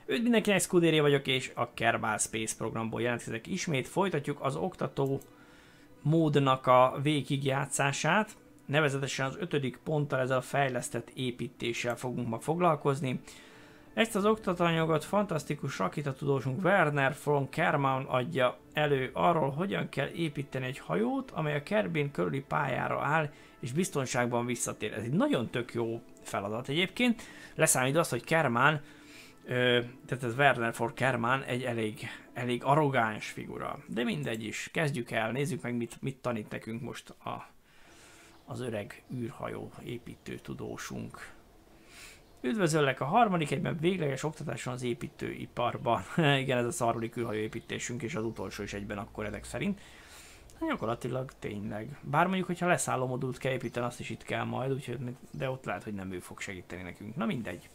Üdv mindenkinek, Scudéria vagyok, és a Kerbal Space programból jelentkezek ismét. Folytatjuk az oktató módnak a végigjátszását. Nevezetesen az 5. ponttal, ezzel a fejlesztett építéssel fogunk ma foglalkozni. Ezt az oktatóanyagot fantasztikus rakétatudósunk Werner von Kármán adja elő arról, hogyan kell építeni egy hajót, amely a Kerbin körüli pályára áll, és biztonságban visszatér. Ez egy nagyon tök jó feladat egyébként. Leszámítva azt, hogy Kármán, tehát ez Werner von Kármán egy elég arrogáns figura. De mindegy is. Kezdjük el, nézzük meg, mit tanít nekünk most az öreg űrhajó építő tudósunk. Üdvözöllek a harmadik egyben végleges oktatáson az építőiparban. Igen, ez a harmadik űrhajó építésünk, és az utolsó is egyben akkor ezek szerint. Gyakorlatilag tényleg. Bár mondjuk, hogyha leszálló modult kell építeni, azt is itt kell majd, úgyhogy, de ott lehet, hogy nem ő fog segíteni nekünk. Na mindegy.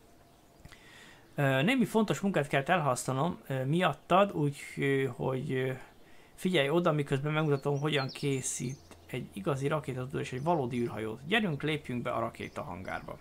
Némi fontos munkát kellett elhasztanom miattad, úgyhogy figyelj oda, miközben megmutatom, hogyan készít egy igazi rakétatudó és egy valódi űrhajót. Gyerünk, lépjünk be a rakétahangárba.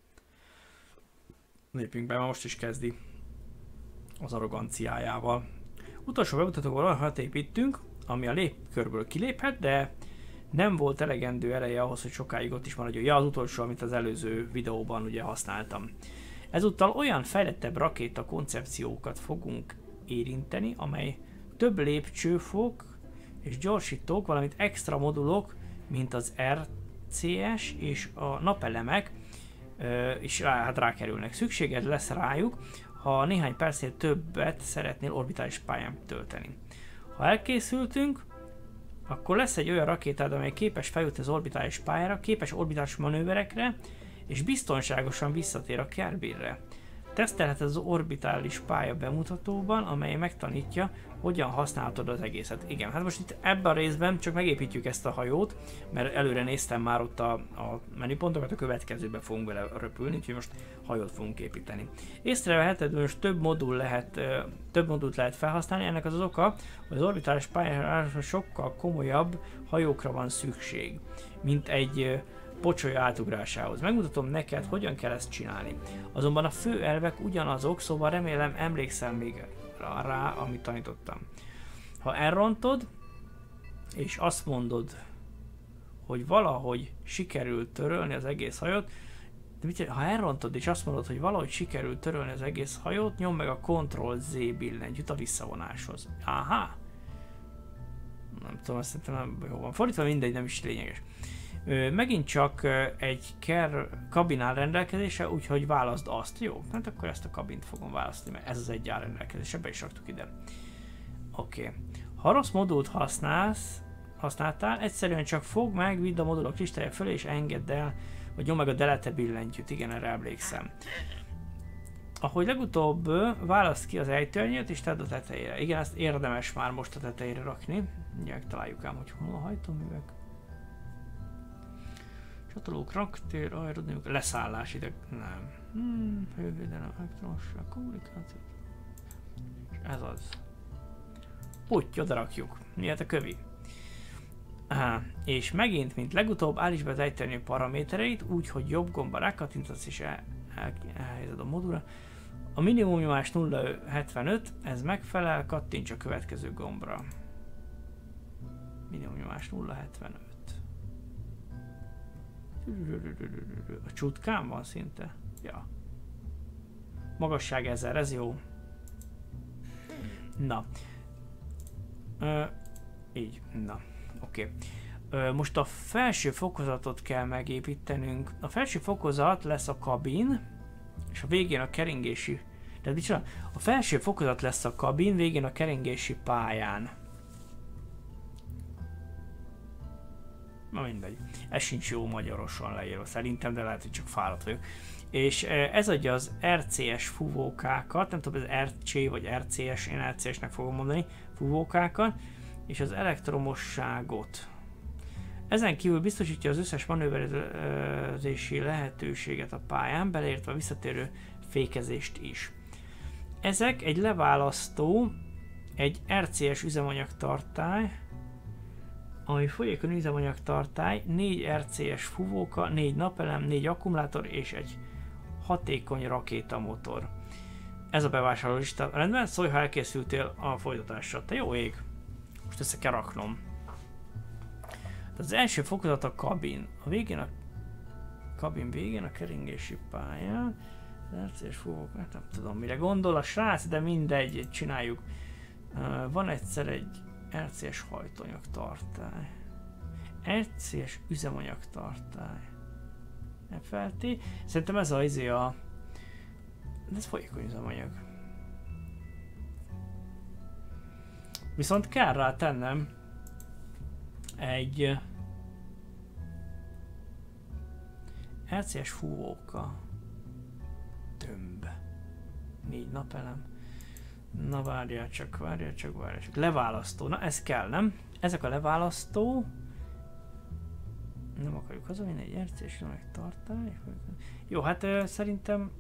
Lépjünk be, mert most is kezdi az arroganciájával. Utolsó bemutatóval olyan hajót építünk, ami a lépkörből kiléphet, de nem volt elegendő ereje ahhoz, hogy sokáig ott is maradjon. Ja, az utolsó, amit az előző videóban ugye használtam. Ezúttal olyan fejlettebb rakéta koncepciókat fogunk érinteni, amely több lépcsőfok és gyorsítók, valamint extra modulok, mint az RCS és a napelemek is rákerülnek. Szükséged lesz rájuk, ha néhány percnél többet szeretnél orbitális pályán tölteni. Ha elkészültünk, akkor lesz egy olyan rakétád, amely képes feljutni az orbitális pályára, képes orbitális manőverekre, és biztonságosan visszatér a Kerbinre. Tesztelheted az orbitális pálya bemutatóban, amely megtanítja, hogyan használhatod az egészet. Igen, hát most itt ebben a részben csak megépítjük ezt a hajót, mert előre néztem már ott a menüpontokat, a következőben fogunk vele röpülni, úgyhogy most hajót fogunk építeni. Észreveheted, hogy most több modult lehet felhasználni, ennek az oka, hogy az orbitális pályára sokkal komolyabb hajókra van szükség, mint egy pocsolya átugrásához. Megmutatom neked, hogyan kell ezt csinálni. Azonban a fő elvek ugyanazok, szóval remélem emlékszel még rá, amit tanítottam. Ha elrontod, és azt mondod, hogy valahogy sikerült törölni az egész hajót, ha elrontod, és azt mondod, hogy valahogy sikerült törölni az egész hajót, nyomd meg a Ctrl-Z billentyűt a visszavonáshoz. Aha! Nem tudom, azt szerintem nem jó van. Fordítva mindegy, nem is lényeges. Megint csak egy kabin áll rendelkezésre, úgyhogy válaszd azt. Jó, hát akkor ezt a kabint fogom választani, mert ez az egy áll rendelkezésre, be is raktuk ide. Oké. Ha rossz modult használtál, egyszerűen csak fogd meg, vidd a modulok listája fölé, és engedd el, vagy nyomd meg a delete billentyűt. Igen, erre emlékszem. Ahogy legutóbb választ ki az ejtőernyőt, és tedd a tetejére. Igen, ezt érdemes már most a tetejére rakni. Mindjárt találjuk ám, hogy hol a hajtóművek. Csatolók, raktér, aerodinamika, leszállás ide, nem. Hővédelem, elektromosság, kommunikáció. És ez az. Úgy, oda rakjuk. Miért a kövi? És megint, mint legutóbb, állítsd be az ejtőernyő paramétereit, úgy, hogy jobb gomba rákattintasz és elhelyezed a modulra. A minimum nyomás 0,75, ez megfelel, kattints a következő gombra. Minimum nyomás 0,75. A csutkán van szinte? Ja. Magasság 1000, ez jó. Na. Így, na. Oké. Most a felső fokozatot kell megépítenünk. A felső fokozat lesz a kabin, és a végén a keringési... Tehát mit csinál? A felső fokozat lesz a kabin, végén a keringési pályán. Na mindegy. Ez sincs jó magyarosan leírva szerintem, de lehet, hogy csak fáradt vagyok. És ez adja az RCS fúvókákat, nem tudom, ez RC vagy RCS, én RCS-nek fogom mondani, fúvókákat, és az elektromosságot. Ezen kívül biztosítja az összes manőverezési lehetőséget a pályán, beleértve a visszatérő fékezést is. Ezek egy leválasztó, egy RCS üzemanyagtartály, ami folyékony üzemanyagtartály, 4 RCS fúvóka, 4 napelem, 4 akkumulátor és egy hatékony rakétamotor. Ez a bevásárlólista. Rendben, szólj, ha elkészültél a folytatásra. Te jó ég. Most össze kell raknom. Az első fokozat a kabin. A végén a kabin végén a keringési pályán. RC-s fúvók, nem tudom mire gondol a srác, de mindegy, csináljuk. Van egyszer egy RC-s hajtóanyagtartály. RC-s üzemanyagtartály. FLT. Szerintem ez a izé a... Ez folyékony üzemanyag. Viszont kell rá tennem egy RC-s fúvóka. Tömb. 4 napelem. Na várjál csak. Leválasztó. Na ez kell, nem? Ezek a leválasztó. Nem akarjuk hazavinni egy RC-s tartály. Jó, hát szerintem...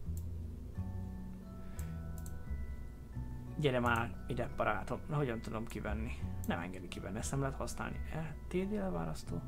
Gyere már ide, barátom. Na, hogyan tudom kivenni? Nem engedi kivenni, ezt nem lehet használni. TD leválasztó.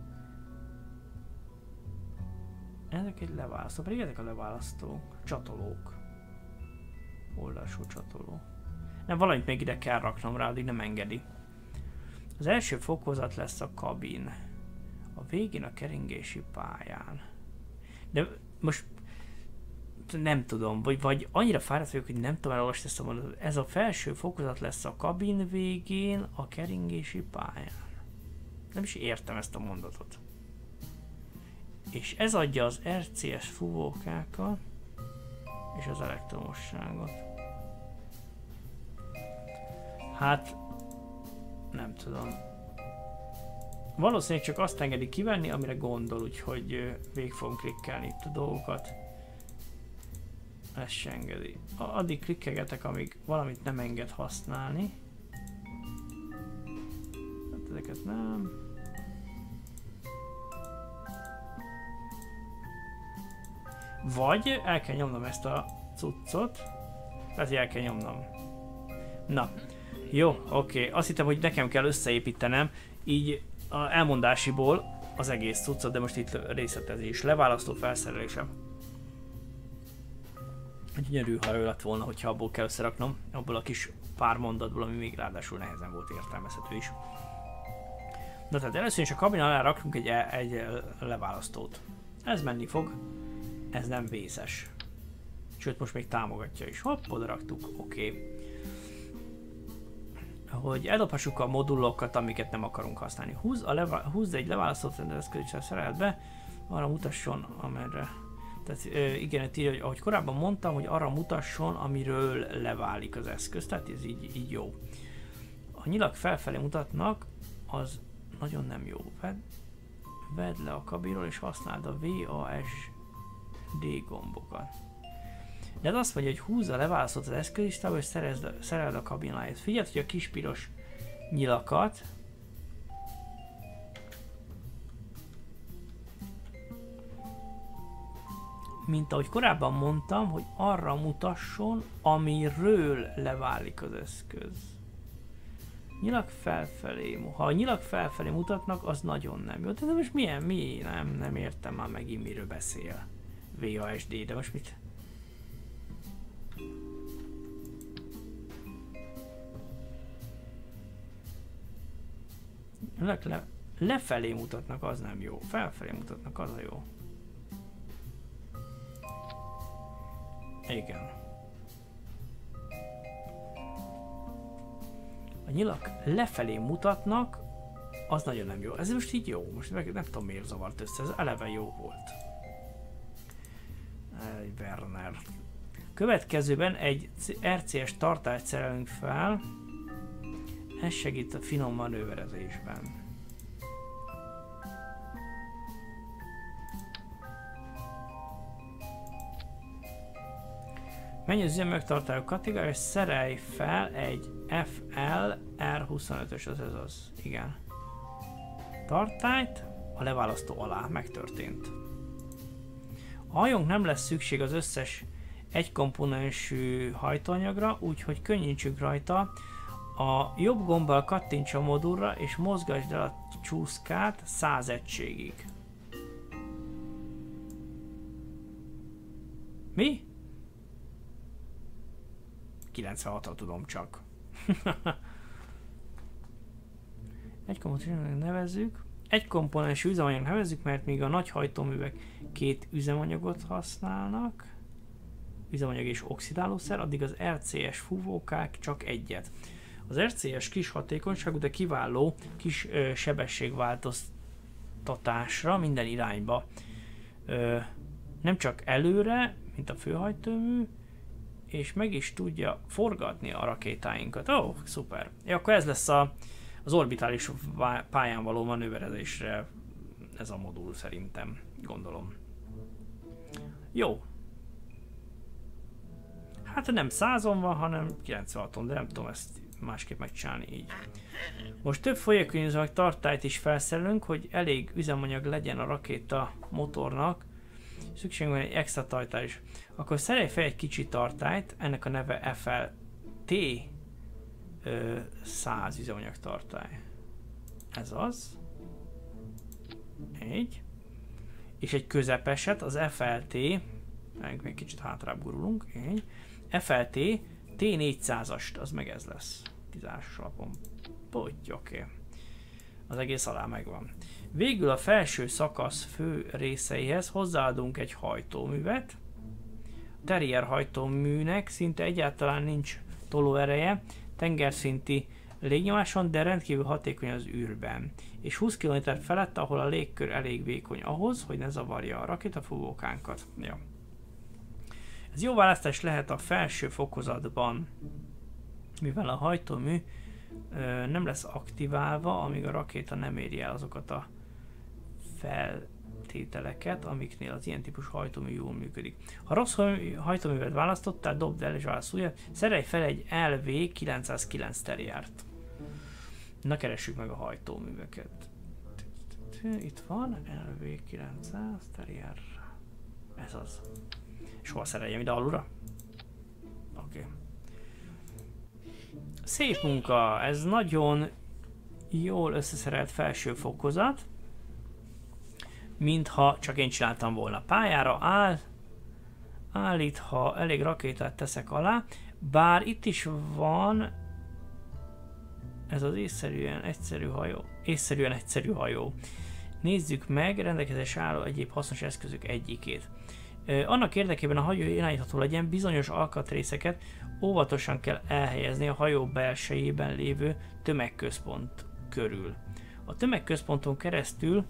Ezek egy leválasztó, pedig ezek a leválasztók. Csatolók. Oldalsó csatoló. Nem, valamit még ide kell raknom rá, addig nem engedi. Az első fokozat lesz a kabin. A végén a keringési pályán. De most nem tudom, vagy annyira fáradt vagyok, hogy nem tudom elolvasni ezt a mondatot. Ez a felső fokozat lesz a kabin végén a keringési pályán. Nem is értem ezt a mondatot. És ez adja az RCS fúvókákat és az elektromosságot. Hát nem tudom. Valószínűleg csak azt engedi kivenni, amire gondol, úgyhogy végig fogom klikkelni itt a dolgokat. Ezt se engedi. Addig klikkelgetek, amíg valamit nem enged használni. Hát ezeket nem. Vagy el kell nyomnom ezt a cuccot. Tehát el kell nyomnom. Na. Jó, oké. Azt hittem, hogy nekem kell összeépítenem. Így a elmondásiból az egész cuccot, de most itt részletezés. Leválasztó felszerelésem. Gyönyörű, ha ő lett volna, hogyha abból kell összeraknom, abból a kis pár mondatból, ami még ráadásul nehezen volt értelmezhető is. Na tehát először is a kabin alá rakunk egy leválasztót. Ez menni fog, ez nem vészes. Sőt, most még támogatja is. Hopp, oda raktuk, oké. Hogy eldobhassuk a modulokat, amiket nem akarunk használni. Húzz egy leválasztót, eszközössel szerelt be, arra mutasson, amerre. Tehát igen, itt írja, hogy ahogy korábban mondtam, hogy arra mutasson, amiről leválik az eszköz, tehát ez így jó. A nyilak felfelé mutatnak, az nagyon nem jó. Vedd le a kabinról és használd a VASD gombokat. De azt mondja, hogy húzza leválasztott az eszközlistába és szereld a kabináját. Figyeld, hogy a kis piros nyilakat mint ahogy korábban mondtam, hogy arra mutasson, amiről leválik az eszköz. Nyilak felfelé. Ha a nyilak felfelé mutatnak, az nagyon nem jó. De most mi? Nem értem már megint miről beszél. VASD, de most mit? Lefelé mutatnak, az nem jó. Felfelé mutatnak, az a jó. Igen. A nyilak lefelé mutatnak, az nagyon nem jó. Ez most így jó. Most nem tudom miért zavart össze, ez eleve jó volt. Werner. Következőben egy RCS tartályt szerelünk fel. Ez segít a finom manőverezésben. Menj az üzemanyagtartályok kategóriára és szerelj fel egy FL R25-ös, ez az, igen. Tartályt a leválasztó alá, megtörtént. A hajónk nem lesz szükség az összes egykomponensű hajtóanyagra, úgyhogy könnyítsünk rajta. A jobb gombbal kattints a modulra és mozgasd el a csúszkát 100 egységig. Mi? 96-ra tudom csak. Egy komponensnek nevezzük. Egy komponens üzemanyag nevezzük, mert még a nagy hajtóművek 2 üzemanyagot használnak. Üzemanyag és oxidálószer, addig az RCS fúvókák csak egyet. Az RCS kis hatékonyságú, de kiváló kis sebességváltoztatásra minden irányba. Nem csak előre, mint a főhajtómű, és meg is tudja forgatni a rakétáinkat. Ó, szuper. Ja, akkor ez lesz az orbitális pályán való manőverezésre ez a modul szerintem, gondolom. Jó. Hát nem 100-on van, hanem 96-on, de nem tudom ezt másképp megcsinálni így. Most több folyékony üzemanyag tartályt is felszerelünk, hogy elég üzemanyag legyen a rakéta motornak. Szükségünk van egy extra tartály is. Akkor szerelj fel egy kicsi tartályt, ennek a neve FLT 100 üzemanyag tartály. Ez az. Egy. És egy közepeset, az FLT, még kicsit hátrább gurulunk, így. FLT T400-ast, az meg ez lesz. 10-as alapon. Oké. Az egész alá megvan. Végül a felső szakasz fő részeihez hozzáadunk egy hajtóművet. A Terrier hajtóműnek szinte egyáltalán nincs tolóereje, tengerszinti légnyomáson, de rendkívül hatékony az űrben. És 20 km felett, ahol a légkör elég vékony ahhoz, hogy ne zavarja a rakétafúvókánkat. Ja. Ez jó választás lehet a felső fokozatban, mivel a hajtómű nem lesz aktiválva, amíg a rakéta nem éri el azokat a feltételeket, amiknél az ilyen típusú hajtómű jól működik. Ha rossz hajtóművet választottál, dobd el és válaszolja, szerelj fel egy LV909 Terriert. Na, keressük meg a hajtóműveket. Itt van, LV900 Terrier. Ez az. És hol szereljem ide alulra? Oké. Szép munka, ez nagyon jól összeszerelt felső fokozat. Mintha csak én csináltam volna. Pályára állít, ha elég rakétát teszek alá. Bár itt is van ez az észszerűen egyszerű hajó. Nézzük meg rendelkezésre álló egyéb hasznos eszközök egyikét. Annak érdekében a hajó irányítható legyen, bizonyos alkatrészeket óvatosan kell elhelyezni a hajó belsejében lévő tömegközpont körül. A tömegközponton keresztül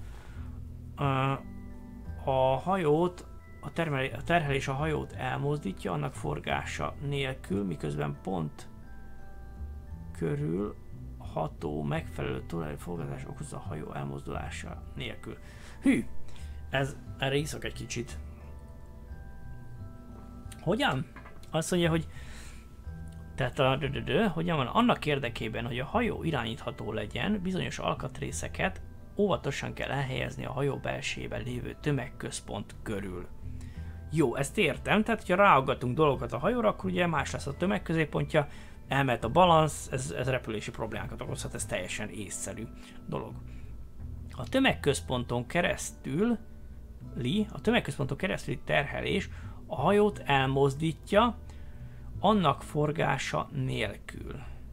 a hajót, a terhelés a hajót elmozdítja, annak forgása nélkül, miközben pont körül ható megfelelő toleraforgatás okozza a hajó elmozdulása nélkül. Hű, erre iszok egy kicsit. Hogyan? Azt mondja, hogy tehát hogyan van, annak érdekében, hogy a hajó irányítható legyen, bizonyos alkatrészeket óvatosan kell elhelyezni a hajó belsejében lévő tömegközpont körül. Jó, ezt értem, tehát ha ráaggatunk dolgokat a hajóra, akkor ugye más lesz a tömegközéppontja, elmehet a balansz, ez repülési problémákat okozhat, ez teljesen észszerű dolog. A tömegközponton keresztüli terhelés a hajót elmozdítja, annak forgása nélkül.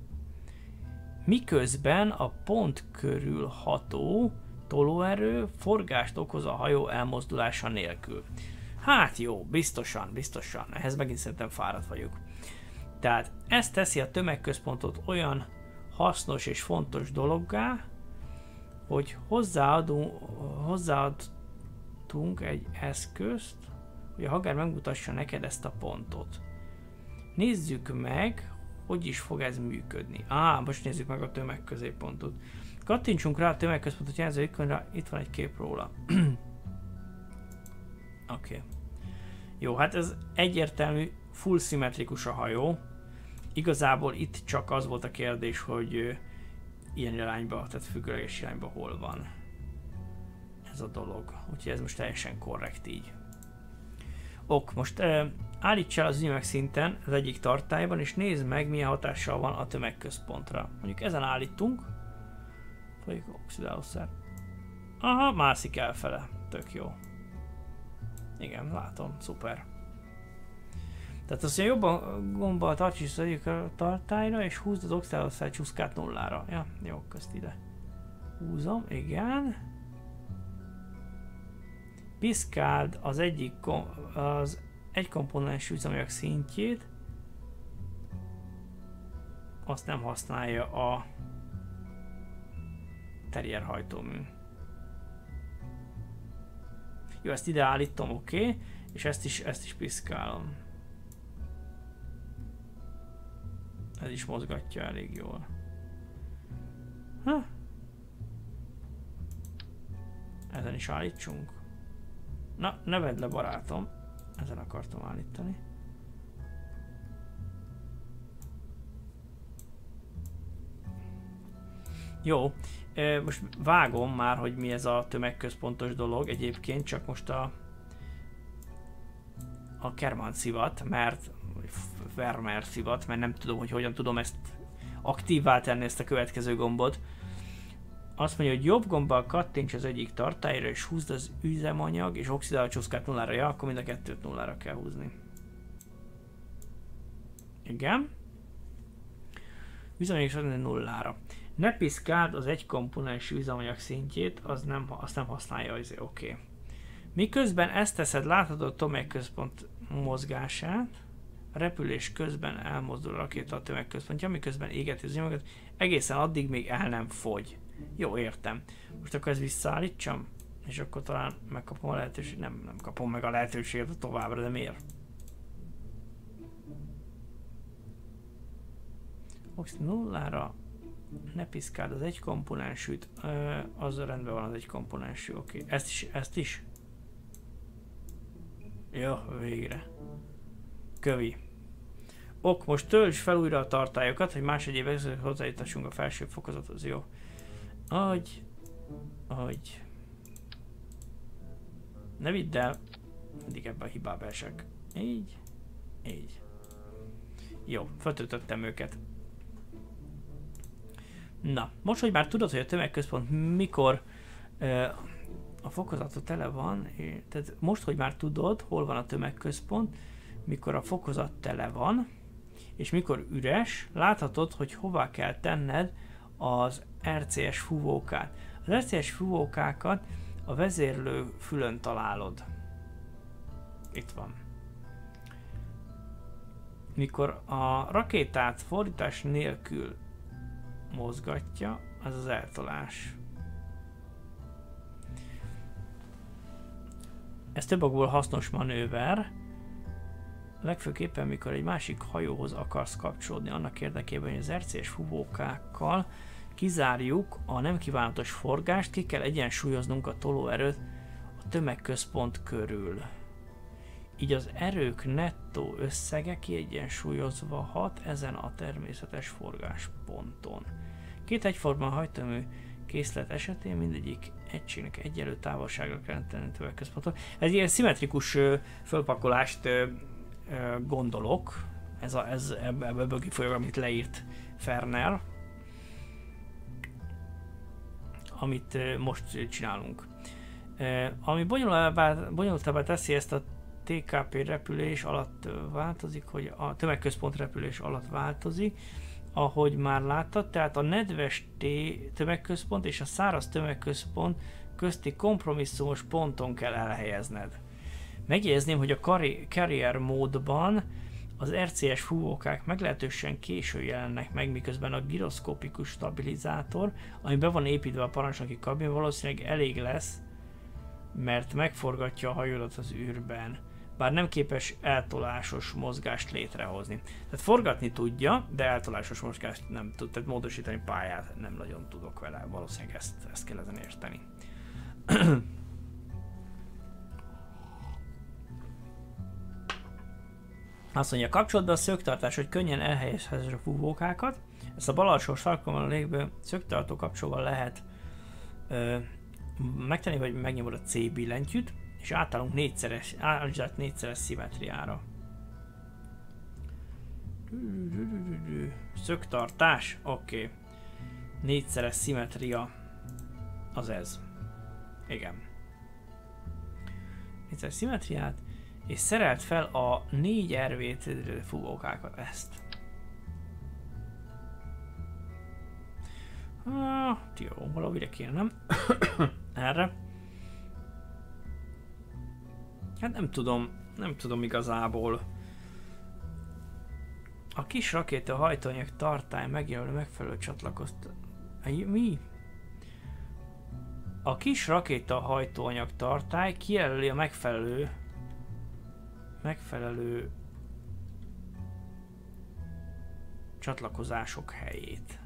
Miközben a pont körül ható tolóerő forgást okoz a hajó elmozdulása nélkül. Hát jó, biztosan. Ehhez megint szerintem fáradt vagyok. Tehát ez teszi a tömegközpontot olyan hasznos és fontos dologgá, hogy hozzáadtunk egy eszközt, hogy a Haggar megmutassa neked ezt a pontot. Nézzük meg, hogy is fog ez működni. Most nézzük meg a tömegközéppontot. Kattintsunk rá a tömegközpontot, jelző ikonra, itt van egy kép róla. Oké. Jó, hát ez egyértelmű, full szimmetrikus a hajó. Igazából itt csak az volt a kérdés, hogy ilyen irányba, tehát függőleges irányba hol van ez a dolog. Úgyhogy ez most teljesen korrekt így. Most állíts el az üzemanyag szinten az egyik tartályban, és nézd meg, milyen hatással van a tömegközpontra. Mondjuk ezen állítunk. Folyik oxidálószer. Aha, mászik elfele. Tök jó. Igen, látom, szuper. Tehát azt mondja, jobban gombbal tartsd egyik a tartályra, és húzd az oxidálószer csúszkát nullára. Ja, jó, közt ide. Húzom, igen. Piszkáld az egy komponens üzemanyag szintjét. Azt nem használja a terrier hajtómű. Jó, ezt ide állítom, oké. És ezt is piszkálom. Ez is mozgatja elég jól. Ezen is állítsunk. Na, ne vedd le, barátom. Ezen akartam állítani. Jó, most vágom már, hogy mi ez a tömegközpontos dolog egyébként, csak most a Kerman szivat, mert Vermeer szivat, mert nem tudom, hogy hogyan tudom ezt aktívvá tenni, ezt a következő gombot. Azt mondja, hogy jobb gombbal kattints az egyik tartályra, és húzd az üzemanyag és oxidáló csúszkát nullára. Ja, akkor mind a kettőt nullára kell húzni. Igen. Üzemanyag és nullára. Ne piszkáld az egy komponens üzemanyag szintjét, azt nem használja, oké. Miközben ezt teszed, látod a tömegközpont mozgását, a repülés közben elmozdul a rakéta a tömegközpontja, miközben égeti az üzemanyagot, egészen addig még el nem fogy. Jó, értem. Most akkor ezt visszaállítsam, és akkor talán megkapom a lehetőséget. Nem kapom meg a lehetőséget továbbra, de miért? Oxid nullára, ne piszkáld az egy komponensűt, az rendben van az egy komponensű, oké. Ezt is? Jó, végre. Kövi. Most töltsd fel újra a tartályokat, hogy más egyéb eszközök hozzájuttassunk a felső fokozathoz, jó. Adj. Ne vidd el. Mindig ebben a hibába esek. Így. Jó, feltöltöttem őket. Na, most, hogy már tudod, hogy a tömegközpont mikor a fokozata tele van, tehát most, hogy már tudod, hol van a tömegközpont, mikor a fokozat tele van, és mikor üres, láthatod, hogy hová kell tenned az RCS fúvókát. Az RCS fúvókákat a vezérlő fülön találod. Itt van. Mikor a rakétát fordítás nélkül mozgatja, az az eltolás. Ez több okból hasznos manőver, legfőképpen mikor egy másik hajóhoz akarsz kapcsolódni, annak érdekében, hogy az RCS fúvókákkal kizárjuk a nem kívánatos forgást, ki kell egyensúlyoznunk a tolóerőt a tömegközpont körül. Így az erők nettó összege kiegyensúlyozva hat ezen a természetes forgásponton. Két egyforma hajtómű készlet esetén mindegyik egységnek egyenlő távolságra kell tenni tömegközponton. Ez ilyen szimmetrikus fölpakolást gondolok, ebből kifolyólag, amit leírt Ferner, amit most csinálunk. Ami bonyolultabbá teszi ezt a TKP repülés alatt változik, hogy a tömegközpont repülés alatt változik, ahogy már láttad, tehát a nedves tömegközpont és a száraz tömegközpont közti kompromisszumos ponton kell elhelyezned. Megjegyezném, hogy a carrier módban az RCS fúvókák meglehetősen későn jelennek meg, miközben a giroszkópikus stabilizátor, ami be van építve a parancsnoki kabin, valószínűleg elég lesz, mert megforgatja a hajódat az űrben, bár nem képes eltolásos mozgást létrehozni. Tehát forgatni tudja, de eltolásos mozgást nem tud, tehát módosítani pályát nem nagyon tudok vele, valószínűleg ezt kell ezen érteni. Azt mondja, kapcsolod be a szögtartás, hogy könnyen elhelyezhessd a fúvókákat. Ezt a bal alsó sarkon a légből szögtartó kapcsolóval lehet megtenni, hogy megnyomod a C billentyűt, és átállunk négyszeres szimmetriára. Szögtartás, oké. Négyszeres szimmetria, az ez. Igen. Négyszeres szimmetriát, És szerelt fel a 4 RV fúvókákat, ezt. Jó, valahogy ide kéne, nem? Erre. Hát nem tudom igazából. A kis rakéta hajtóanyag tartály megjelölő megfelelő csatlakoztató. Mi? A kis rakéta hajtóanyag tartály kijelöli a megfelelő csatlakozások helyét.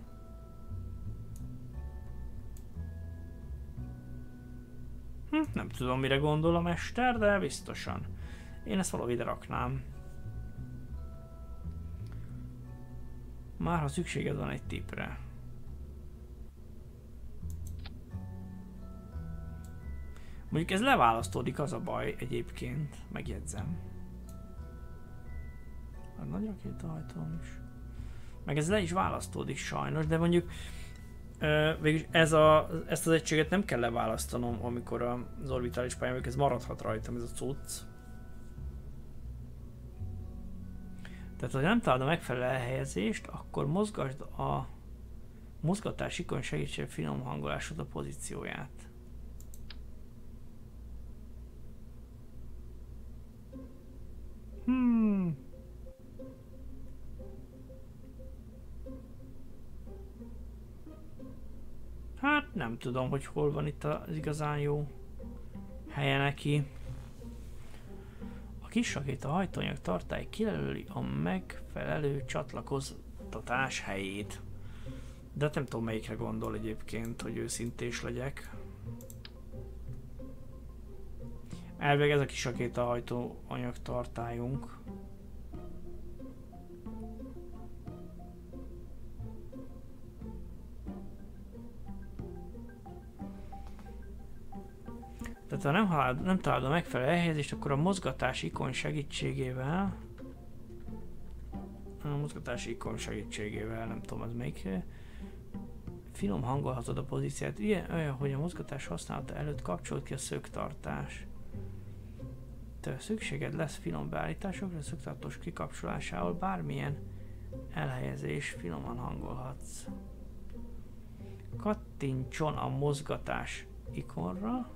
Nem tudom, mire gondol a mester, de biztosan. Én ezt valahogy ide raknám. Már ha szükséged van egy tippre. Mondjuk ez leválasztódik, az a baj egyébként, megjegyzem. A nagy rakétahajtón is. Meg ez le is választódik sajnos, de mondjuk végülis ezt az egységet nem kell leválasztanom, amikor az orbitális pályán, ez maradhat rajtam, ez a cucc. Tehát, ha nem találod a megfelelő elhelyezést, akkor mozgasd a mozgatás ikon segítségével finom hangolásod a pozícióját. Hát nem tudom, hogy hol van itt az igazán jó helye neki. A kis rakéta hajtóanyag tartály kijelöli a megfelelő csatlakoztatás helyét. De nem tudom, melyikre gondol egyébként, hogy őszintés legyek. Elvileg ez a kis rakéta hajtóanyag tartályunk. Tehát ha nem találod a megfelelő elhelyezést, akkor a mozgatás ikon segítségével... nem tudom az melyik... Finom hangolhatod a pozíciát. Olyan, hogy a mozgatás használata előtt kapcsolt ki a szögtartás. Te szükséged lesz finom beállításokra, a szögtartós kikapcsolásával bármilyen elhelyezés finoman hangolhatsz. Kattintson a mozgatás ikonra.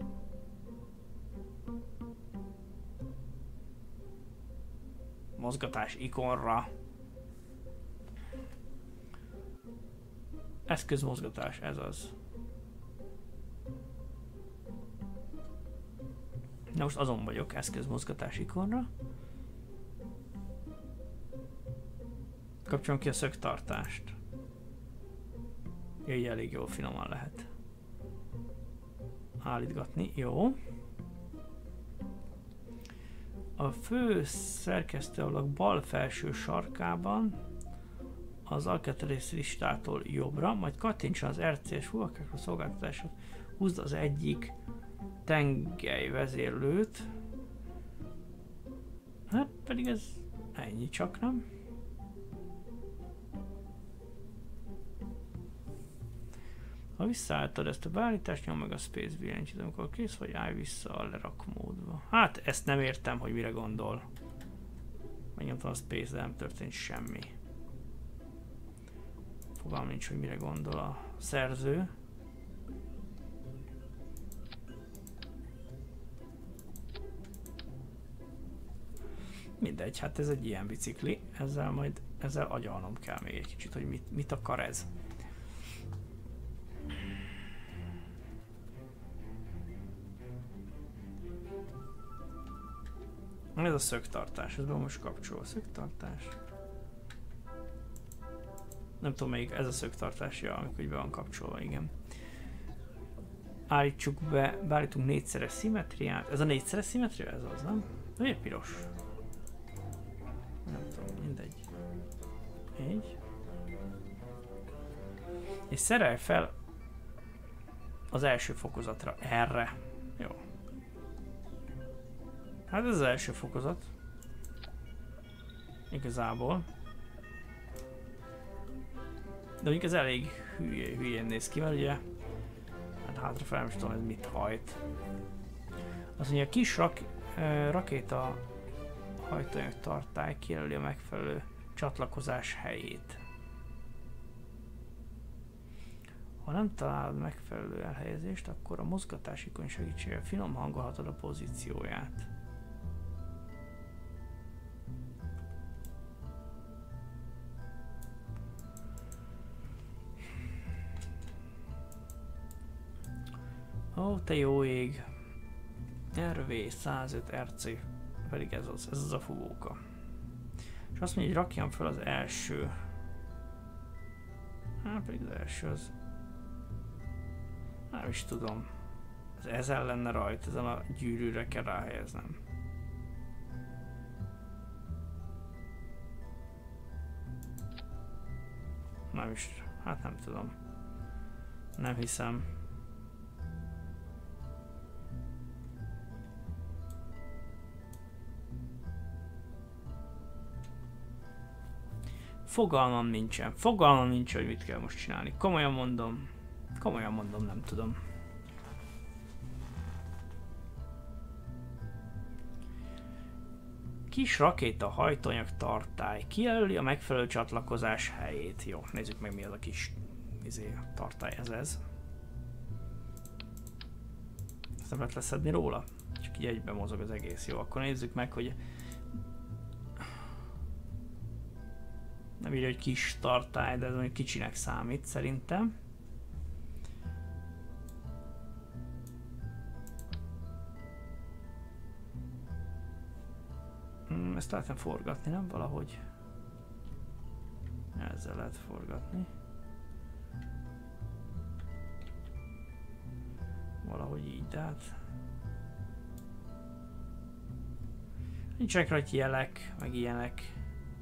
Mozgatás ikonra. Eszközmozgatás, ez az. Na most azon vagyok, eszközmozgatás ikonra. Kapcsolom ki a szögtartást. Így elég jól finoman lehet állítgatni. Jó. A fő szerkesztőablak bal felső sarkában az alkatrész listától jobbra, majd kattintson az RC-s fúvakákra szolgáltatásot, húzd az egyik tengelyvezérlőt. Hát pedig ez ennyi csak, nem? Ha visszaálltad ezt a beállítást, nyom meg a Space billentyűt, amikor kész vagy, állj vissza a lerak módba. Hát ezt nem értem, hogy mire gondol. Megnyomtam a Space, de nem történt semmi. Fogalmam nincs, hogy mire gondol a szerző. Mindegy, hát ez egy ilyen bicikli, ezzel agyalnom kell még egy kicsit, hogy mit akar ez. Ez a szögtartás, ez be most kapcsol a szögtartás. Nem tudom melyik, ez a szögtartás, ja, amikor be van kapcsolva, igen. Állítsuk be, beállítunk 4-szeres szimmetriát. Ez a 4-szeres szimmetria? Ez az, nem? Miért piros? Nem tudom, mindegy. Így. És szerelj fel az első fokozatra, erre. Jó. Hát ez az első fokozat. Igazából. De mondjuk ez elég hülyén néz ki, mert ugye hát hátrafelé nem is tudom, ez mit hajt. Azt mondja, a kis Rakéta hajtóanyag tartály kijelöli a megfelelő csatlakozás helyét. Ha nem találod megfelelő elhelyezést, akkor a mozgatás ikon segítségével finom hangolhatod a pozícióját. Ó, te jó ég! RV 105 RC, pedig ez az a fúvóka. És azt mondja, hogy rakjam fel az első. Hát pedig az első az... Nem is tudom. Ez lenne rajta, ezen a gyűrűre kell ráhelyeznem. Nem is, hát nem tudom. Nem hiszem. Fogalmam nincsen, hogy mit kell most csinálni. Komolyan mondom, nem tudom. Kis rakéta hajtóanyag tartály kijelöli a megfelelő csatlakozás helyét. Jó, nézzük meg mi az a kis tartály, ez. Ezt nem lehet leszedni róla? Csak így egyben mozog az egész. Jó, akkor nézzük meg, hogy nem írja, hogy kis tartály, de ez mondjuk kicsinek számít szerintem. Ezt lehetne forgatni, nem? Valahogy. Ezzel lehet forgatni. Valahogy így, de hát... Nincsenek rajta jelek, meg ilyenek.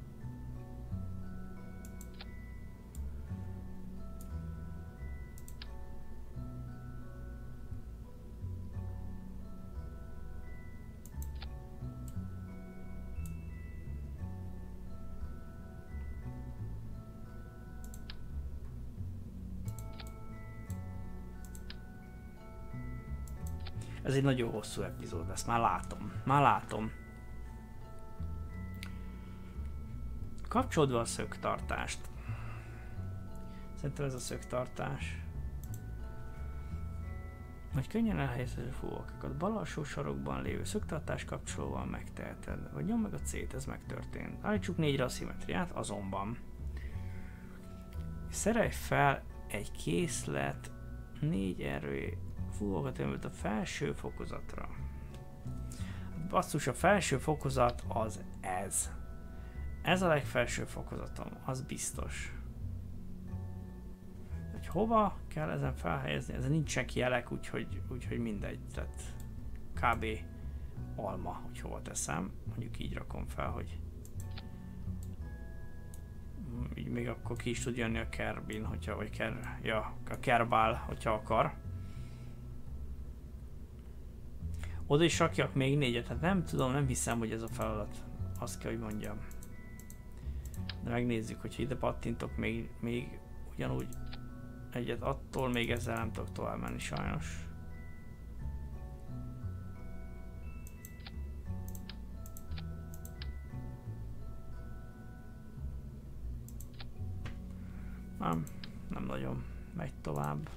Ez egy nagyon hosszú epizód lesz, már látom. Kapcsolódva a szögtartást. Szerintem ez a szögtartás. Hogy könnyen elhelyezhető fúvókákat bal alsó sarokban lévő szögtartás kapcsolóval megteheted. Vagy nyom meg a C-t, ez megtörtént. Állítsuk 4-re a szimmetriát, azonban. Szerelj fel egy készlet 4 erő fúvókat ömlött a felső fokozatra. Basszus, a felső fokozat az ez. Ez a legfelső fokozatom, az biztos. Hogy hova kell ezen felhelyezni? Ezen nincsenek jelek, úgyhogy mindegy. Tehát kb. Alma, hogy hova teszem. Mondjuk így rakom fel, hogy így még akkor ki is tud jönni a Kerbin, hogyha, vagy a Kerbál, hogyha akar. Oda is rakjak még 4-et, hát nem tudom, nem hiszem, hogy ez a feladat. Azt kell, hogy mondjam. De megnézzük, hogyha ide pattintok még ugyanúgy egyet, attól még ezzel nem tudok tovább menni sajnos. Nem nagyon megy tovább.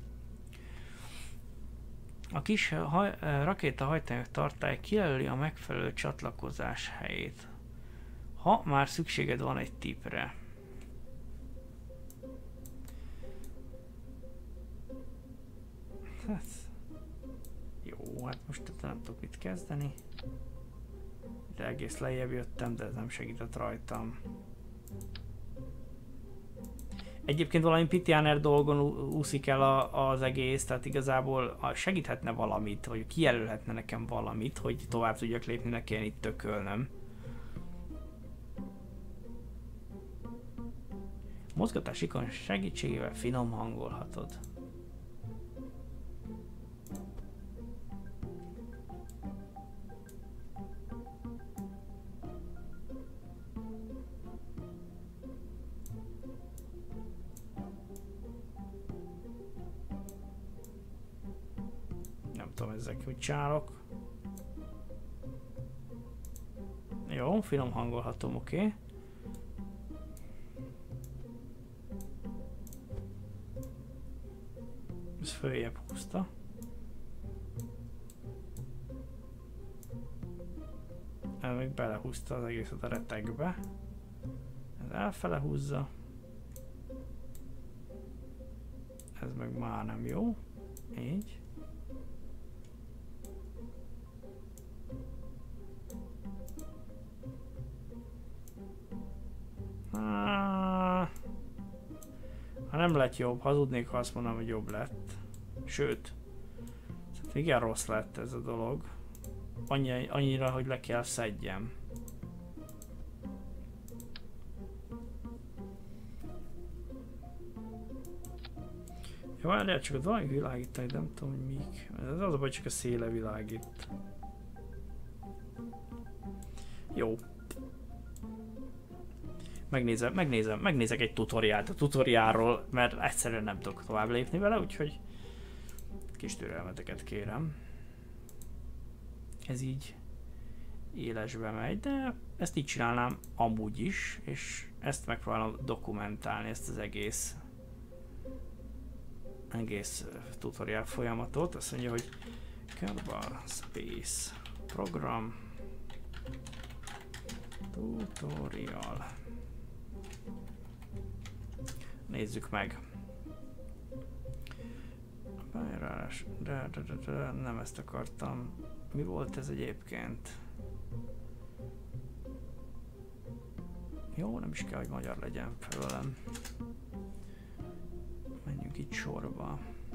A kis rakéta hajtóanyag tartály kijelöli a megfelelő csatlakozás helyét, ha már szükséged van egy tipre. Hát, jó, hát most nem tudok mit kezdeni. De egész lejjebb jöttem, de ez nem segített rajtam. Egyébként valami Pitiáner dolgon úszik el az egész, tehát igazából segíthetne valamit, vagy kijelölhetne nekem valamit, hogy tovább tudjak lépni, ne kelljen itt tökölnöm. Mozgatás ikon segítségével finom hangolhatod. Nem tudom ezek, hogy csinálok. Jó, finom hangolhatom, oké. Ez följebb húzta. Ez még belehúzta az egészet a retegbe. Ez elfele húzza. Ez meg már nem jó. Így. Ha nem lett jobb, hazudnék, ha azt mondom, hogy jobb lett. Sőt, igen rossz lett ez a dolog. Annyira, hogy le kell szedjem. Jó, erre csak a dolog világítani, de nem tudom, hogy mik. Ez az a baj, csak a széle világít. Jó. Megnézek egy tutoriált a tutoriálról, mert egyszerűen nem tudok tovább lépni vele, úgyhogy kis türelmeteket kérem. Ez így élesbe megy, de ezt így csinálnám amúgy is, és ezt megpróbálom dokumentálni, ezt az egész tutorial folyamatot. Azt mondja, hogy Kerbal Space Program Tutorial. Nézzük meg. Beírás. De nem ezt akartam. Mi volt ez egyébként? Jó, nem is kell, hogy magyar legyen felőlem. Menjünk itt sorba.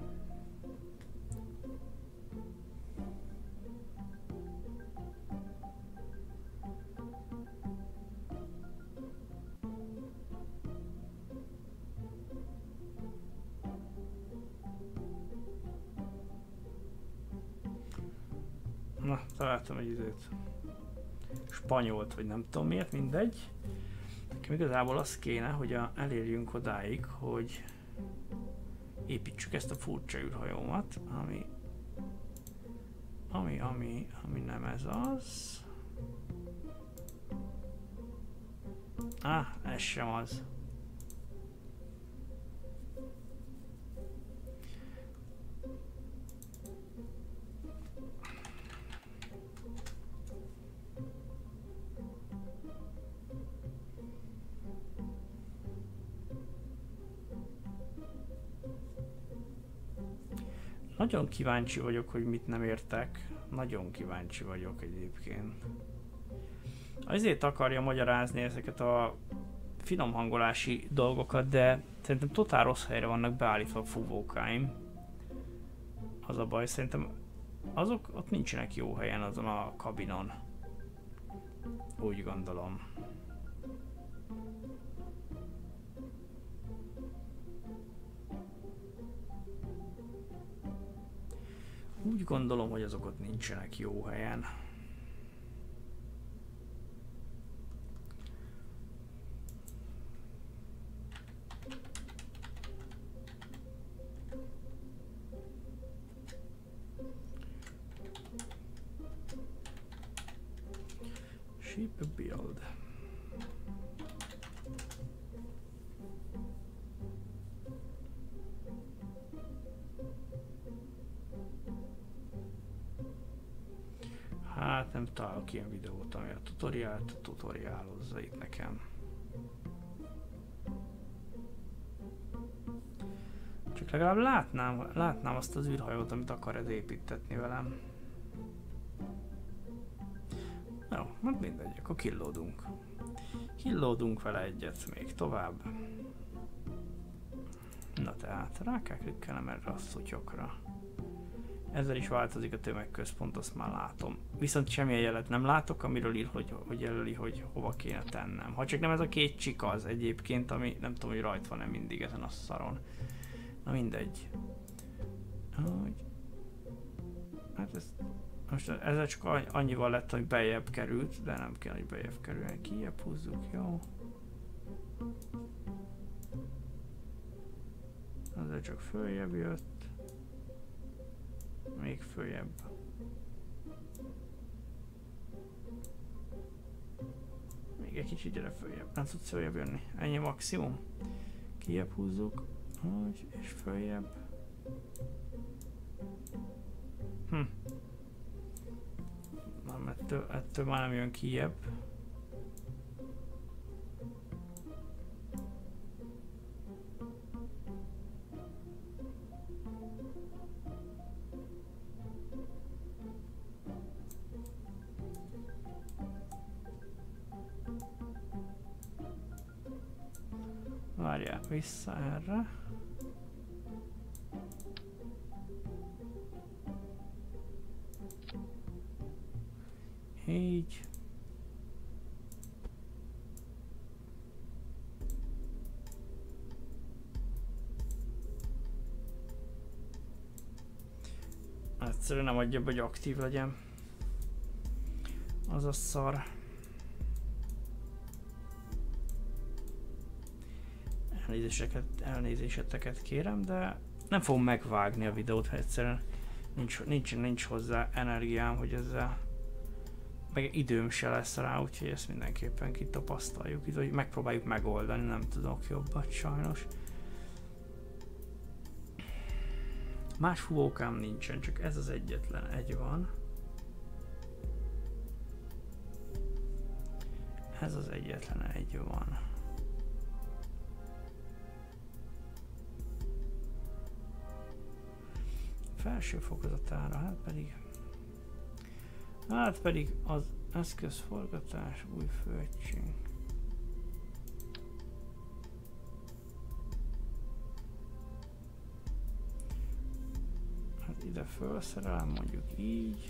Na, találtam egy időt. Spanyolt, vagy nem tudom miért, mindegy. Nekem igazából az kéne, hogy elérjünk odáig, hogy építsük ezt a furcsa űrhajómat, ami nem ez az. Ez sem az. Nagyon kíváncsi vagyok, hogy mit nem értek. Nagyon kíváncsi vagyok egyébként. Azért akarja magyarázni ezeket a finom hangolási dolgokat, de szerintem totál rossz helyre vannak beállítva a fúvókáim. Az a baj, szerintem azok ott nincsenek jó helyen azon a kabinon. Úgy gondolom. Úgy gondolom, hogy azok ott nincsenek jó helyen. Ship build. Hát nem találok ilyen videót, ami a tutoriálozza itt nekem. Csak legalább látnám azt az űrhajót, amit akar ez építetni velem. Jó, hát mindegy, akkor killódunk. Killódunk vele egyet még tovább. Na tehát, rá kell klikkelnem erre a szutyokra. Ezzel is változik a tömegközpont, azt már látom. Viszont semmilyen jelet nem látok, amiről ír, hogy jelöli, hogy hova kéne tennem. Ha csak nem ez a két csika az egyébként, ami nem tudom, hogy rajta van-e mindig ezen a szaron. Na mindegy. Hát most ezzel csak annyival lett, hogy beljebb került, de nem kell, hogy beljebb kerüljen. Kijebb húzzuk, jó? Ezzel csak följebb jött. Még följebb. még egy kicsit gyere följebb. Nem tudsz följebb jönni. Ennyi maximum. Kijebb húzzuk. Úgy, és följebb. Nem, ettől már nem jön kijebb. Várjál, vissza erre. Így. Egyszerűen nem adja, hogy aktív legyen. Az a szar. Elnézéseteket kérem, de nem fogom megvágni a videót, mert egyszerűen nincs hozzá energiám, hogy ezzel meg időm se lesz rá, úgyhogy ezt mindenképpen kitapasztaljuk, hogy megpróbáljuk megoldani, nem tudok jobbat sajnos. Más fúvókám nincsen, csak ez az egyetlen egy van. Ez az egyetlen egy van. Felső fokozatára, hát pedig az eszközforgatás, új földség. Hát ide felszerelem, mondjuk így.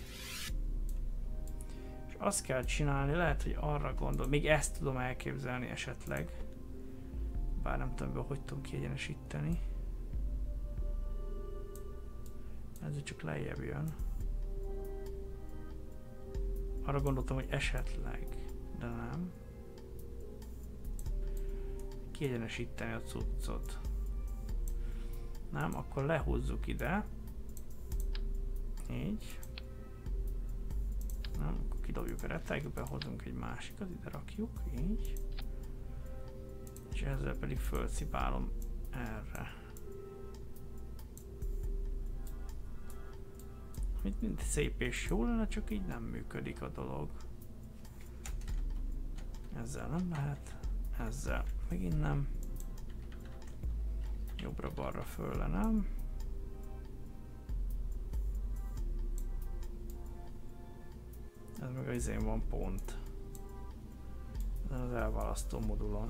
És azt kell csinálni, lehet, hogy arra gondol, még ezt tudom elképzelni esetleg. Bár nem tudom, hogy tudom kiegyenesíteni. Ez csak lejjebb jön. Arra gondoltam, hogy esetleg, de nem. Kiegyenesíteni a cuccot. Nem, akkor lehúzzuk ide. Így. Nem, akkor kidobjuk a retegbe, hozunk egy másikat, ide rakjuk, így. És ezzel pedig fölcipálom erre. Mind szép és jó lenne, csak így nem működik a dolog. Ezzel nem lehet, ezzel megint nem. Jobbra-balra fölle nem. Ez meg az izén van pont. Ezen az elválasztó modulon.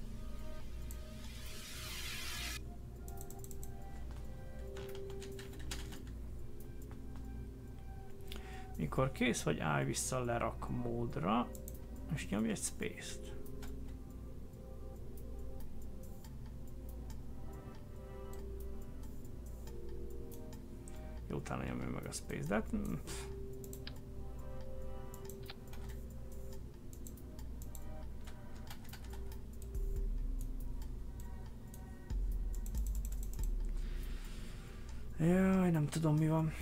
Mikor kész vagy, állj vissza lerak módra, és nyomj egy space-t. Jó, utána nyomj meg a space, de hát... Jaj, nem tudom mi van.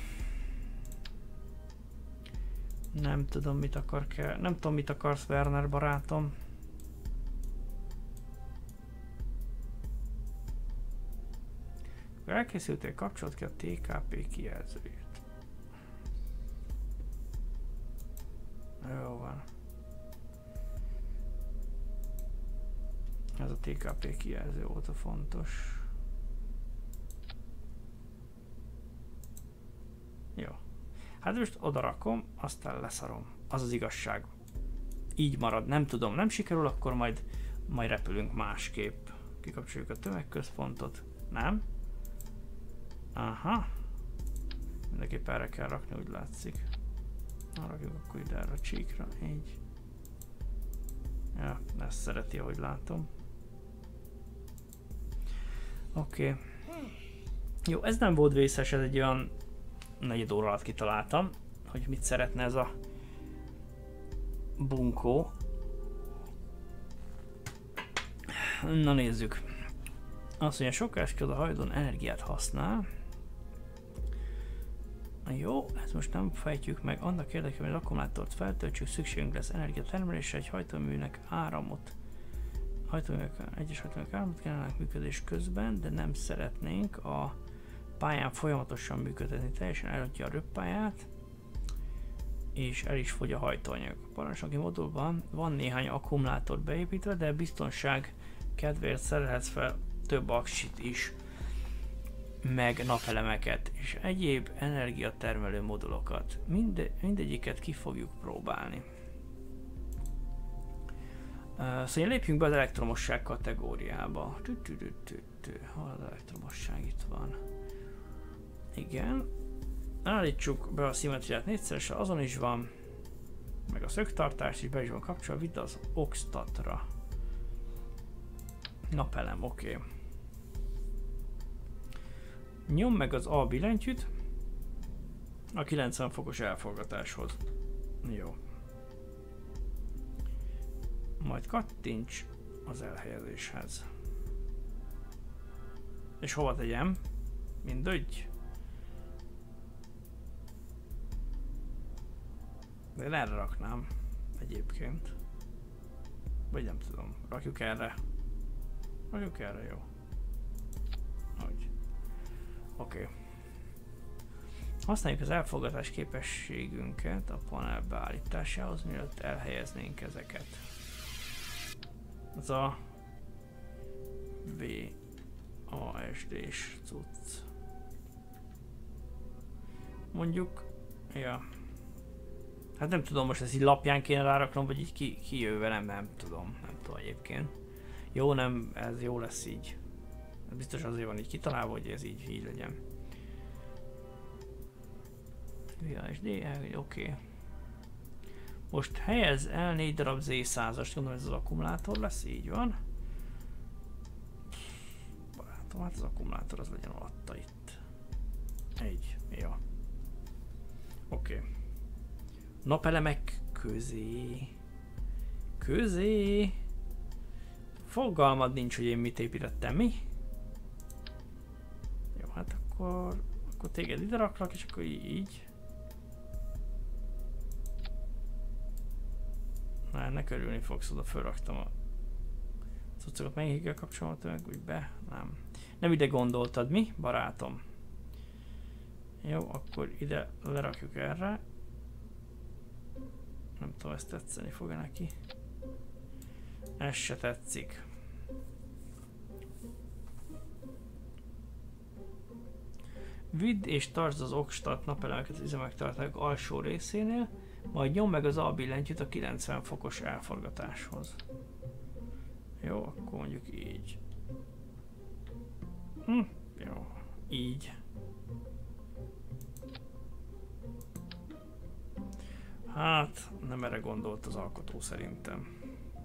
Nem tudom mit akar kell. Nem tudom mit akarsz, Werner barátom. Elkészültél, kapcsolat ki a TKP kijelzőjét. Jó van. Ez a TKP kijelző volt a fontos. Jó. Hát most oda rakom, aztán leszarom. Az az igazság. Így marad, nem tudom, nem sikerül, akkor majd repülünk másképp. Kikapcsoljuk a tömegközpontot. Nem? Aha. Mindenképp erre kell rakni, úgy látszik. Rakjuk akkor ide erre a csíkra, így. Ja, ezt szereti, ahogy látom. Oké. Jó, ez nem volt vészes, ez egy olyan 4 óra alatt kitaláltam, hogy mit szeretne ez a bunkó. Na nézzük. Azt mondja, sok esküd a hajdon energiát használ. Jó, ezt most nem fejtjük meg. Annak érdekében, hogy az akkumulátort feltöltsük, szükségünk lesz energiatermelésre, egy hajtóműnek áramot. Egyes hajtóművek áramot kellene működés közben, de nem szeretnénk a pályán folyamatosan működni. Teljesen elhagyja a röppályát, és el is fogy a hajtóanyag. A parancsnoki modulban van néhány akkumulátor beépítve, de biztonság kedvéért szerelhetsz fel több aksit is, meg napelemeket és egyéb energiatermelő modulokat. Mindegyiket ki fogjuk próbálni. Szóval lépjünk be az elektromosság kategóriába. Hol az elektromosság? Itt van. Igen. Állítsuk be a szimmetriát négyszeresre, azon is van. Meg a szögtartást is be is van kapcsolva, vidd az oxtatra. Napelem, oké. Nyom meg az A billentyűt a 90 fokos elforgatáshoz. Jó. Majd kattints az elhelyezéshez. És hova tegyem? Mindegy. De én erre raknám egyébként. Vagy nem tudom. Rakjuk erre. Rakjuk erre, jó. Ahogy. Oké. Használjuk az elfogadás képességünket a panel beállításához, mielőtt elhelyeznénk ezeket. Az a VASD-s cucc. Mondjuk, ja. Hát nem tudom, most ezt így lapján kéne ráraknom, vagy így kijön velem, nem tudom egyébként. Jó, nem, ez jó lesz így. Ez biztos azért van így kitalálva, hogy ez így legyen. VASD, oké. Most helyez el 4 darab Z100-ast, gondolom ez az akkumulátor lesz, így van. Barátom, hát az akkumulátor az legyen alatta itt. Egy, jó. Oké. Napelemek közé. Fogalmad nincs, hogy én mit építettem, mi? Jó, hát akkor téged ide raklak, és akkor így. Na, ennek örülni fogsz, oda fölraktam a cuccokat, melyikkel kapcsolom meg úgy be? Nem ide gondoltad, mi, barátom? Jó, akkor ide lerakjuk erre. Nem tudom, ezt tetszeni fog-e neki. Ez se tetszik. Vidd és tartsd az okstat napelemeket az üzemanyagtartályok alsó részénél, majd nyomd meg az A billentyűt a 90 fokos elforgatáshoz. Jó, akkor mondjuk így. Jó, így. Hát, nem erre gondolt az alkotó szerintem.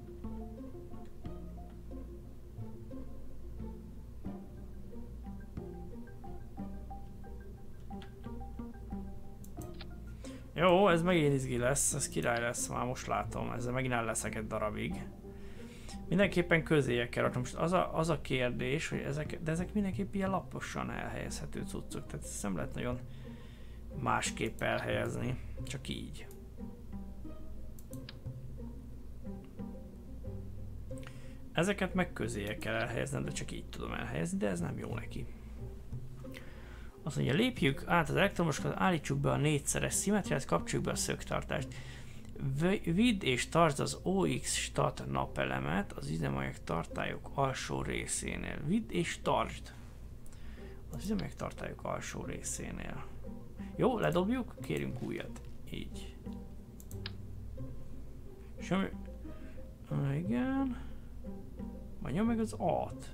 Jó, ez megint izgi lesz, ez király lesz, már most látom, ezzel megint el leszek egy darabig. Mindenképpen közéjek kell raknom. Most az a kérdés, hogy ezek mindenképp ilyen laposan elhelyezhető cuccok, tehát ezt nem lehet nagyon másképp elhelyezni, csak így. Ezeket meg közéjek kell elhelyezni, de csak így tudom elhelyezni, de ez nem jó neki. Azt mondja, lépjük át az elektromosokat, állítsuk be a 4-szeres szimmetriát, kapcsoljuk be a szögtartást. Vidd és tartsd az OX stat napelemet az üzemanyag tartályok alsó részénél. Vidd és tartsd az üzemanyag tartályok alsó részénél. Jó, ledobjuk, kérünk újat. Így. Semmi... Igen. Majd nyom meg az A-t.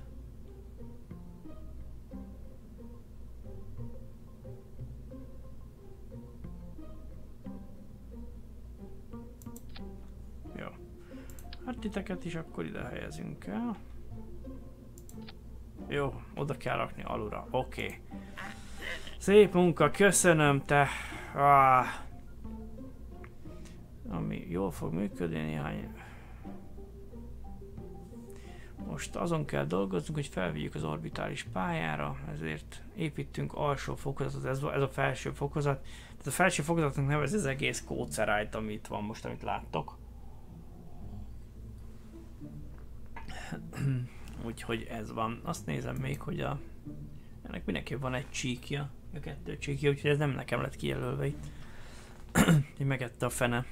Jó. Hát titeket is akkor ide helyezünk el. Jó, oda kell rakni alulra. Oké. Szép munka, köszönöm te. Ami jól fog működni néhány... Most azon kell dolgoznunk, hogy felvigyük az orbitális pályára, ezért építünk alsó fokozatot, ez a felső fokozat. Tehát a felső fokozatnak nevez az egész kócerájt, ami itt van most, amit láttok. Úgyhogy ez van. Azt nézem még, hogy ennek mindenképp van egy csíkja, a 2 csíkja, úgyhogy ez nem nekem lett kijelölve itt. Így megette a fene.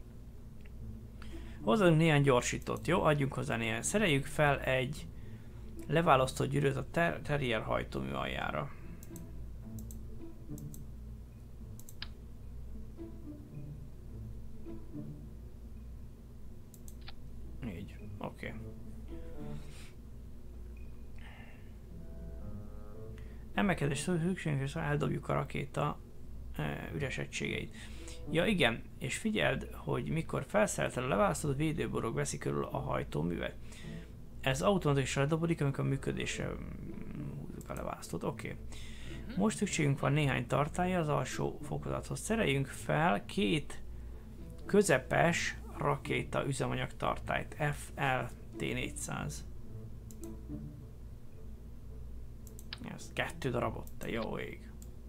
Hozzunk néhány gyorsítót, jó? Adjunk hozzá néhány. Szereljük fel egy leválasztott gyűrűt a terrier hajtómű aljára. Így, oké. Emelkedés szükségünk, eldobjuk a rakéta üres egységeit. Ja igen, és figyeld, hogy mikor felszerelted a leválasztott védőborok veszi körül a hajtóművet. Ez automatikusan ledobodik, amikor a működésre húzzuk a leválasztót. Oké. Most szükségünk van néhány tartálya az alsó fokozathoz. Szereljünk fel 2 közepes rakéta üzemanyag tartályt. FLT400. Ez 2 darabot, te jó ég.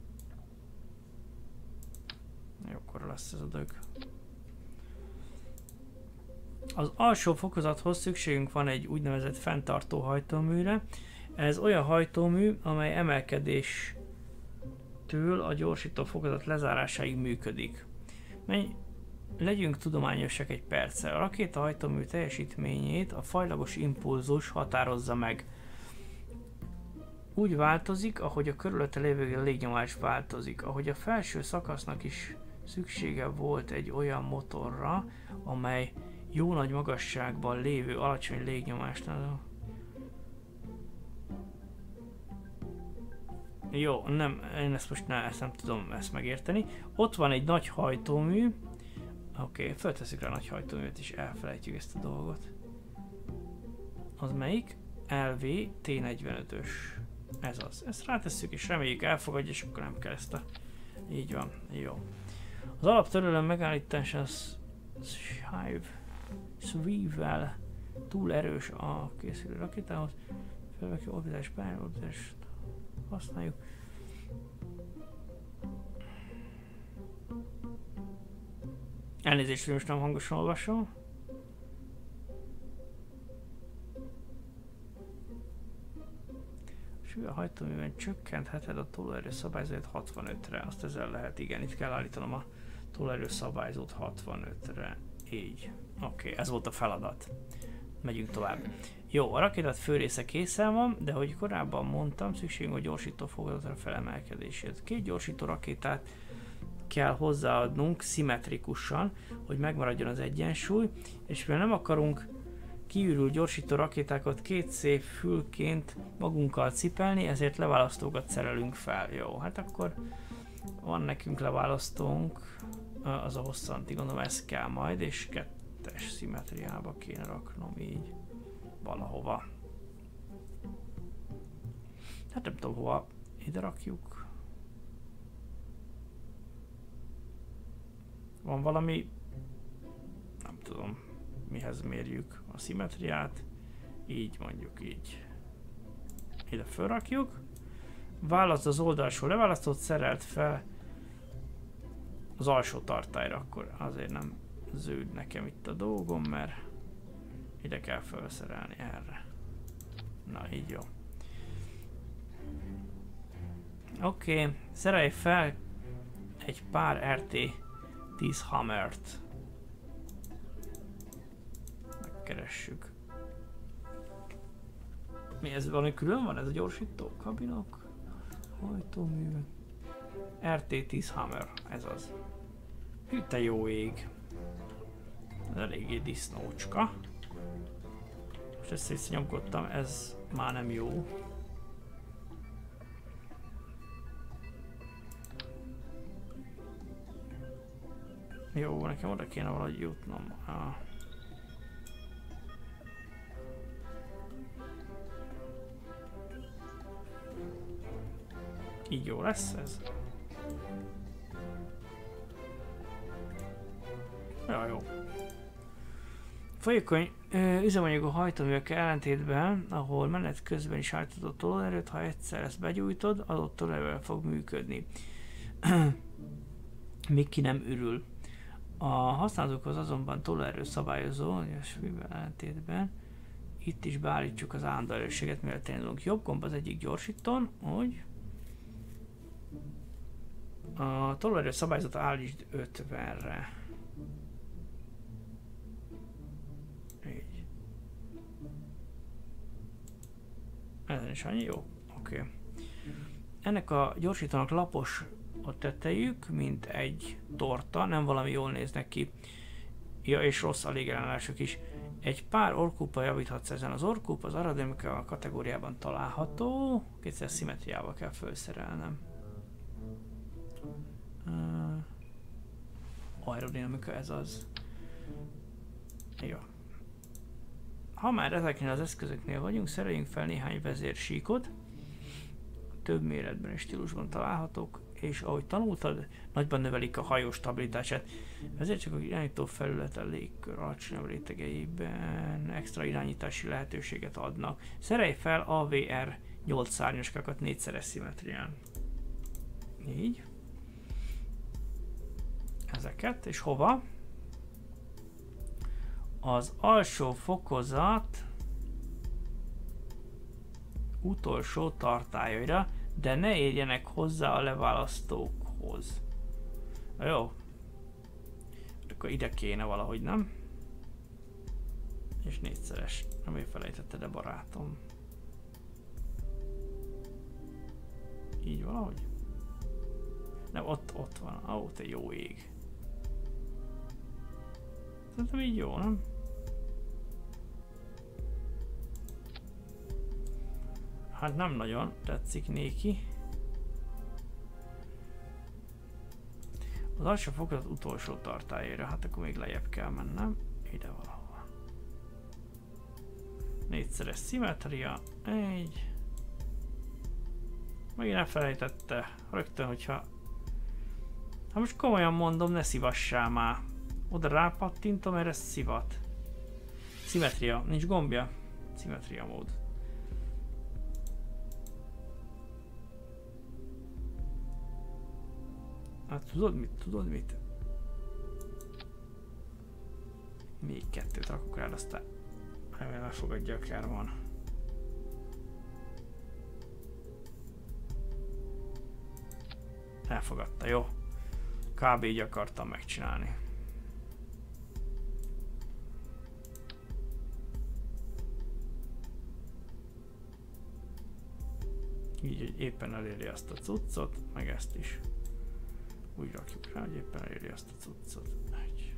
Jókora lesz ez a dög. Az alsó fokozathoz szükségünk van egy úgynevezett fenntartó hajtóműre. Ez olyan hajtómű, amely emelkedéstől a gyorsító fokozat lezárásáig működik. Legyünk tudományosak egy perccel. A rakétahajtómű teljesítményét a fajlagos impulzus határozza meg. Úgy változik, ahogy a körülötte lévő légnyomás változik. Ahogy a felső szakasznak is szüksége volt egy olyan motorra, amely jó nagy magasságban lévő alacsony légnyomásnál. Jó, nem, én ezt most ezt nem tudom ezt megérteni. Ott van egy nagy hajtómű. Oké, föltesszük rá a nagy hajtóművet és elfelejtjük ezt a dolgot. Az melyik? LV T45-ös. Ez az. Ezt rátesszük és reméljük elfogadja, és akkor nem kell ezt a... Így van, jó. Az alaptörőlem megállítása az Swivel túl erős a készülő rakétához. Felvekő orbitális pályáorbitást használjuk. Elnézést, hogy most nem hangosan olvasom. A hajtóműben csökkentheted a tolóerő szabályzót 65-re. Azt ezzel lehet, igen, itt kell állítanom a tolóerő szabályzót 65-re. Így. Oké, ez volt a feladat. Megyünk tovább. Jó, a rakétát fő része készen van, de ahogy korábban mondtam, szükségünk a gyorsító fokozatra felemelkedését. 2 gyorsító rakétát kell hozzáadnunk szimmetrikusan, hogy megmaradjon az egyensúly, és mivel nem akarunk kiürült gyorsító rakétákat 2 szép fülként magunkkal cipelni, ezért leválasztókat szerelünk fel. Jó, hát akkor van nekünk leválasztónk, az a hosszanti, gondolom ez kell majd, és 2-es szimmetriába kéne raknom így valahova. Hát nem tudom hova ide rakjuk. Van valami, nem tudom mihez mérjük a szimmetriát, így mondjuk így. Ide felrakjuk. Választ az oldalsó leválasztót szerelt fel az alsó tartályra, akkor azért nem zöld nekem itt a dolgom, mert ide kell felszerelni erre. Na így jó. Oké, szerelj fel egy pár RT-10 Hammert. Megkeressük. Mi ez, valami külön van ez a gyorsító kabinok? Hajtómű. RT-10 Hammer, ez az. Hű, te jó ég. Ez eléggé disznócska. Most ezt szétnyomkodtam, ez már nem jó. Jó, nekem oda kéne valahogy jutnom. Így jó lesz ez. Ja, jó. Folyékony üzemanyagú hajtóművekkel ellentétben, ahol menet közben is állíthatod tolóerőt, ha egyszer ezt begyújtod, adott tolóerővel fog működni. Míg ki nem ürül. A használókhoz azonban tolóerő szabályozó, és mivel ellentétben itt is beállítjuk az állandó erősséget, mivel tényleg jobb gomb az egyik gyorsítón, hogy a tolóerő szabályzata állítsd 50-re. Így. Ez is annyi? Jó. Oké. Ennek a gyorsítónak lapos a tetejük, mint egy torta, nem valami jól néznek ki. Ja, és rossz a légellenállások is. Egy pár orkúppal javíthatsz ezen. Az orkúp az aerodinamika kategóriában található. Kétszer szimmetriával kell felszerelnem. Aerodinamika, ez az. Jó. Ha már ezeknél az eszközöknél vagyunk, szereljünk fel néhány vezérsíkot. Több méretben és stílusban találhatók, és ahogy tanultad, nagyban növelik a hajó stabilitását. Ezért csak a irányító felületen légkör alacsonyabb rétegeiben extra irányítási lehetőséget adnak. Szerelj fel AVR 8 szárnyaskákat 4-szeres szimmetrián. Így. Ezeket, és hova? Az alsó fokozat utolsó tartályaira, de ne érjenek hozzá a leválasztókhoz. Na jó. Akkor ide kéne valahogy, nem? És 4-szeres. Nem elfelejtetted, barátom. Így valahogy? Nem, ott van. Ó, te jó ég. Szerintem így jó, nem? Hát nem nagyon tetszik néki. Az alsó fokozat utolsó tartályára, hát akkor még lejjebb kell mennem. Ide valahol. 4-szeres szimmetria. Egy. Megint elfelejtette. Rögtön, hogyha... Hát most komolyan mondom, ne szivassál már. Oda rápattintom, erre szivat. Szimmetria. Nincs gombja? Szimmetria mód. Hát tudod mit? Még 2-t rakok rá, aztán elfogadja akár van. Elfogadta, jó. Kb. Így akartam megcsinálni. Így, hogy éppen eléri azt a cuccot, meg ezt is. Úgy rakjuk rá, hogy éppen eléri azt a cuccot. Egy.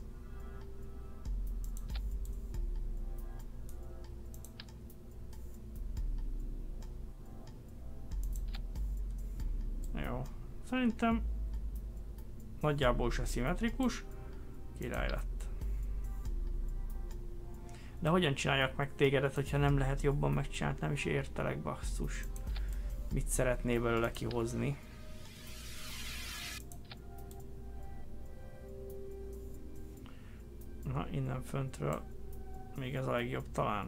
Jó. Szerintem nagyjából se szimmetrikus. Király lett. De hogyan csináljak meg tégedet, hogyha nem lehet jobban megcsinálni? Nem is értelek, basszus. Mit szeretnél belőle kihozni? Na, innen föntről még ez a legjobb talán.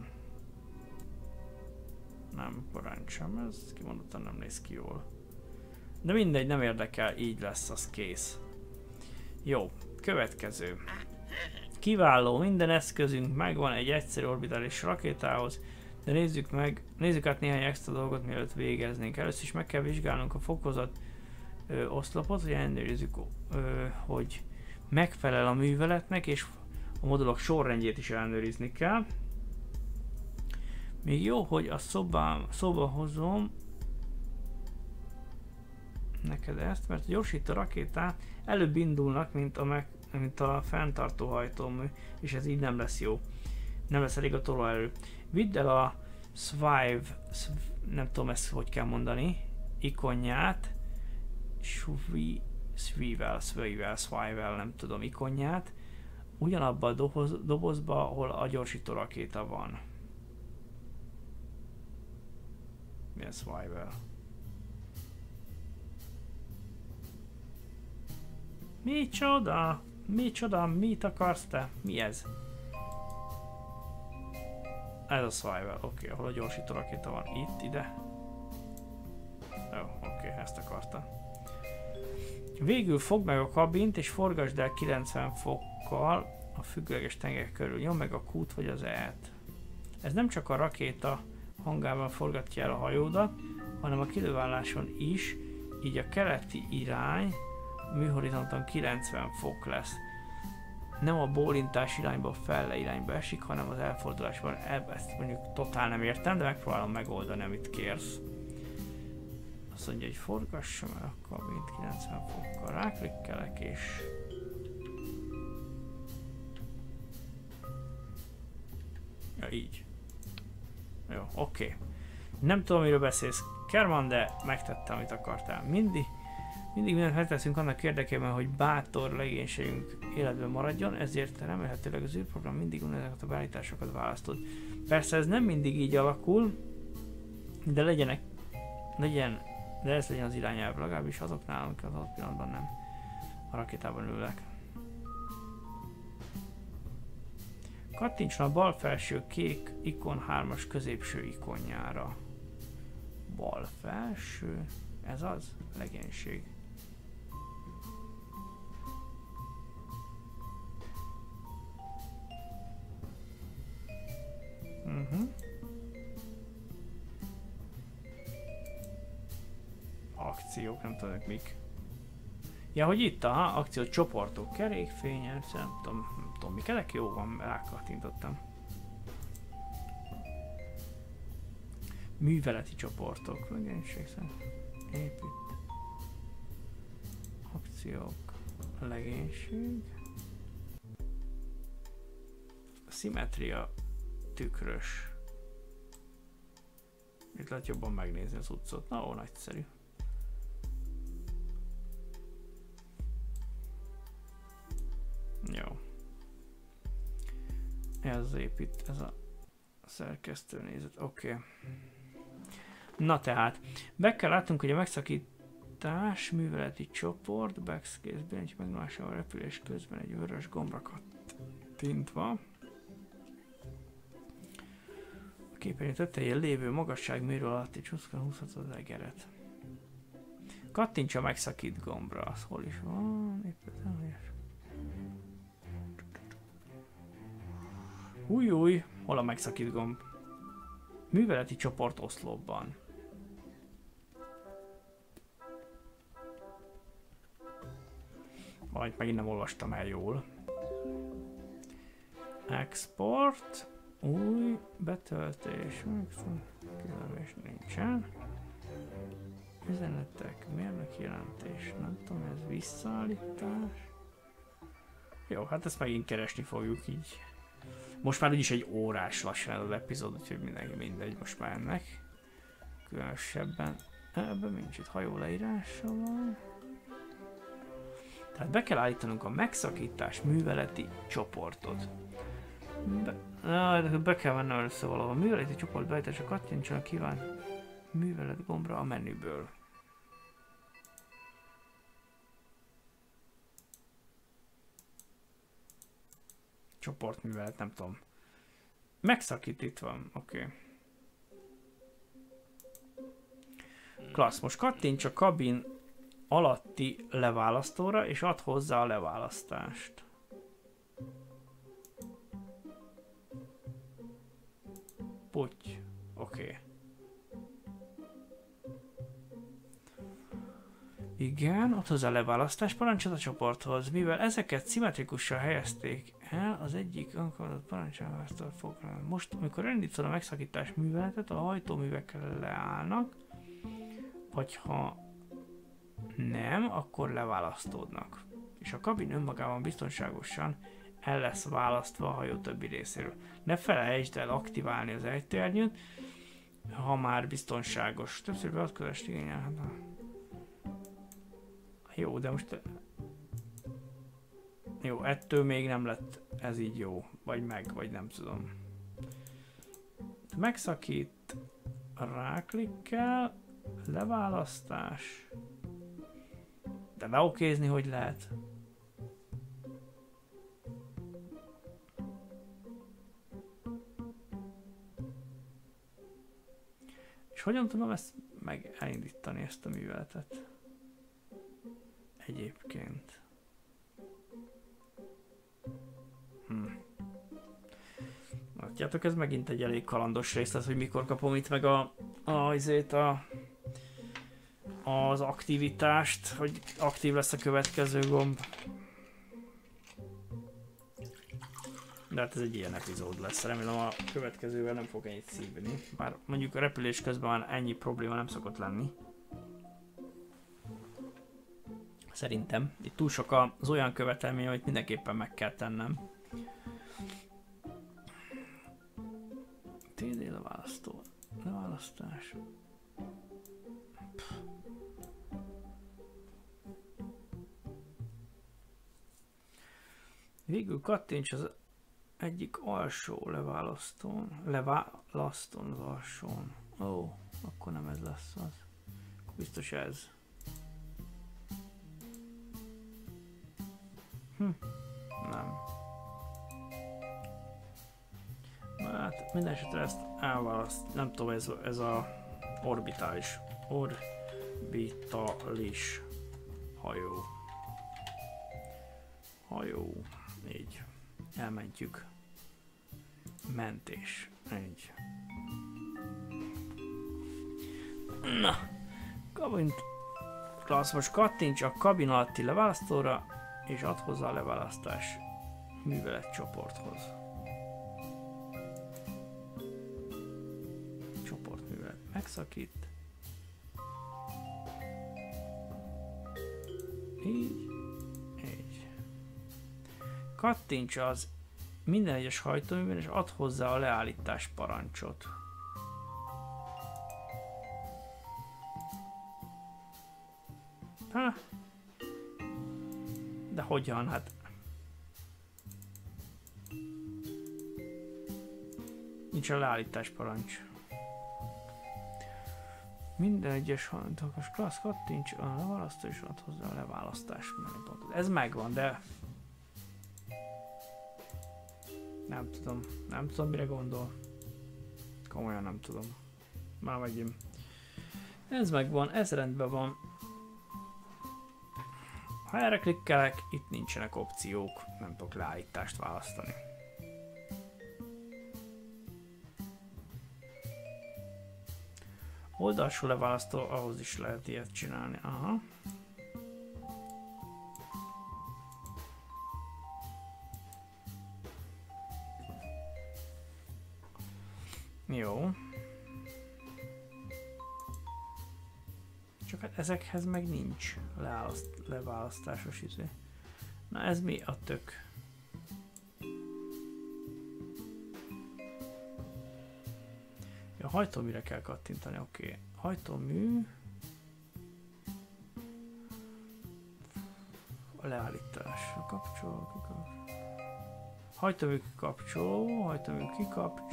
Nem, parancs sem, ez kimondottan nem néz ki jól. De mindegy, nem érdekel, így lesz, az kész. Jó, következő. Kiváló, minden eszközünk megvan egy egyszerű orbitális rakétához, de nézzük át néhány extra dolgot, mielőtt végeznénk. Először is meg kell vizsgálnunk a fokozat oszlopot, hogy ellenőrizzük, hogy megfelel a műveletnek, és a modulok sorrendjét is ellenőrizni kell. Még jó, hogy a szóba hozom neked ezt, mert a gyorsító rakéták előbb indulnak, mint a fenntartó hajtómű, és ez így nem lesz jó. Nem lesz elég a tolóerő. Vidd el a nem tudom ezt hogy kell mondani, ikonját, Swivel, nem tudom, ikonját, ugyanabban a dobozba, ahol a gyorsító rakéta van. Milyen Swivel? Micsoda? Micsoda? Mit akarsz te? Mi ez? Ez a survival, oké, ahol a gyorsító rakéta van. Itt, ide. Jó, oké, ezt akartam. Végül fogd meg a kabint és forgasd el 90 fokkal a függőleges tengely körül. Nyomd meg a Q-t vagy az E-t. Ez nem csak a rakéta hangában forgatja el a hajódat, hanem a kilőválláson is, így a keleti irány műhorizonton 90 fok lesz. Nem a bólintás irányba, felle irányba esik, hanem az elfordulásban. Ezt mondjuk totál nem értem, de megpróbálom megoldani, amit kérsz. Azt mondja, hogy forgassam el a kabint 90 fokkal. Ráklikkelek és... Ja, így. Jó, oké. Nem tudom, miről beszélsz, Kerman, de megtettem, amit akartál. Mindig mindent megteszünk annak érdekében, hogy bátor legénységünk életben maradjon, ezért remélhetőleg az űrprogram mindig ezeket a beállításokat választod. Persze ez nem mindig így alakul, de de ez legyen az irányelv, legalábbis azoknál, amik az adott pillanatban nem a rakétában ülnek. Kattintson a bal felső kék ikon 3-as középső ikonjára. Bal felső, ez az, legénység. Akciók, nem tudom mik. Ja, hogy itt a akciócsoportok, kerékfényes, nem tudom mik, ezek jó van, rákattintottam. Műveleti csoportok, legénység szerint. Épít. Akciók, legénység. Szimmetria, tükrös. Itt lehet jobban megnézni az utcot. Na, ó, nagyszerű. Jó. Ez épít, ez a szerkesztő nézet. Oké. Na tehát, be kell látnunk, hogy a megszakítás műveleti csoport, backspace-ben egy megnyomásával repülés közben egy vörös gombra kattintva. A képernyő tetején lévő magasságmérő alatti csúszkán húzhatod az egeret. Kattints a megszakít gombra, az hol is van? Új, hol a megszakít gomb? Műveleti csoport oszlopban. Vagy megint nem olvastam el jól. Export. Új betöltés. Kilövés nincsen. Üzenetek, mérnök jelentés. Nem tudom, ez visszaállítás. Jó, hát ezt megint keresni fogjuk így. Most már úgyis egy órás lassan az epizód, úgyhogy mindenki mindegy most már ennek. Különösebben. Ebben nincs itt hajó leírása van. Tehát be kell állítanunk a megszakítás műveleti csoportot. Be kell vennem először valahol. A műveleti csoport beállítása kattintson a kívánt művelet gombra a menüből. Csoportművelet, nem tudom. Megszakít, itt van, oké. Klassz, most kattints a kabin alatti leválasztóra, és add hozzá a leválasztást. Puty, oké. Igen, ott hozzá a leválasztás parancsot a csoporthoz, mivel ezeket szimmetrikusan helyezték el, az egyik önkormányzat parancsolástal fog. Most, amikor elindítod a megszakítás műveletet, a hajtóművek leállnak, vagy ha nem, akkor leválasztódnak. És a kabin önmagában biztonságosan el lesz választva a hajó többi részéről. Ne felejtsd el aktiválni az ejtőernyőt, ha már biztonságos. Többször beavatkozást igényel. Jó, de most... Jó, ettől még nem lett ez így jó. Vagy meg, vagy nem tudom. Megszakít, ráklikkel, leválasztás. De leokézni hogy lehet? És hogyan tudom ezt elindítani, ezt a műveletet? Egyébként. Látjátok, ez megint egy elég kalandos részlet, hogy mikor kapom itt meg az aktivitást, hogy aktív lesz a következő gomb. De hát ez egy ilyen epizód lesz, remélem a következővel nem fog ennyit szívni. Bár mondjuk a repülés közben már ennyi probléma nem szokott lenni. Szerintem. Itt túl sok az olyan követelmény, amit mindenképpen meg kell tennem. TD leválasztó. Leválasztás. Végül kattints az egyik alsó leválasztón. Leválasztón az alsón. Ó, akkor nem ez lesz az. Biztos ez. Nem. Hát minden esetre ezt elválaszt. Nem tudom, ez a orbitális hajó. Így. Elmentjük. Mentés. Így. Na. Klassz, most kattints a kabin alatti leválasztóra, és add hozzá a leválasztás művelet csoporthoz. Csoportművelet megszakít. Így. Kattints az minden egyes hajtóműben, és add hozzá a leállítás parancsot. De hogyan? Hát... Nincs a leállítás parancs. Minden egyes hajtóműves klassz, kattints a leválasztó, és add hozzá a leválasztás menüpontot. Ez megvan, de... Nem tudom mire gondol. Komolyan nem tudom. Már megint. Ez megvan, ez rendben van. Ha erre klikkelek, itt nincsenek opciók, nem tudok leállítást választani. Oldalsó leválasztó, ahhoz is lehet ilyet csinálni. Aha. Jó. Csak hát ezekhez meg nincs leválasztásos izé. Na ez mi a tök? Ja, hajtóműre kell kattintani, oké. Hajtómű. A leállításra kapcsol. Hajtómű kikapcsol, hajtómű kikapcs.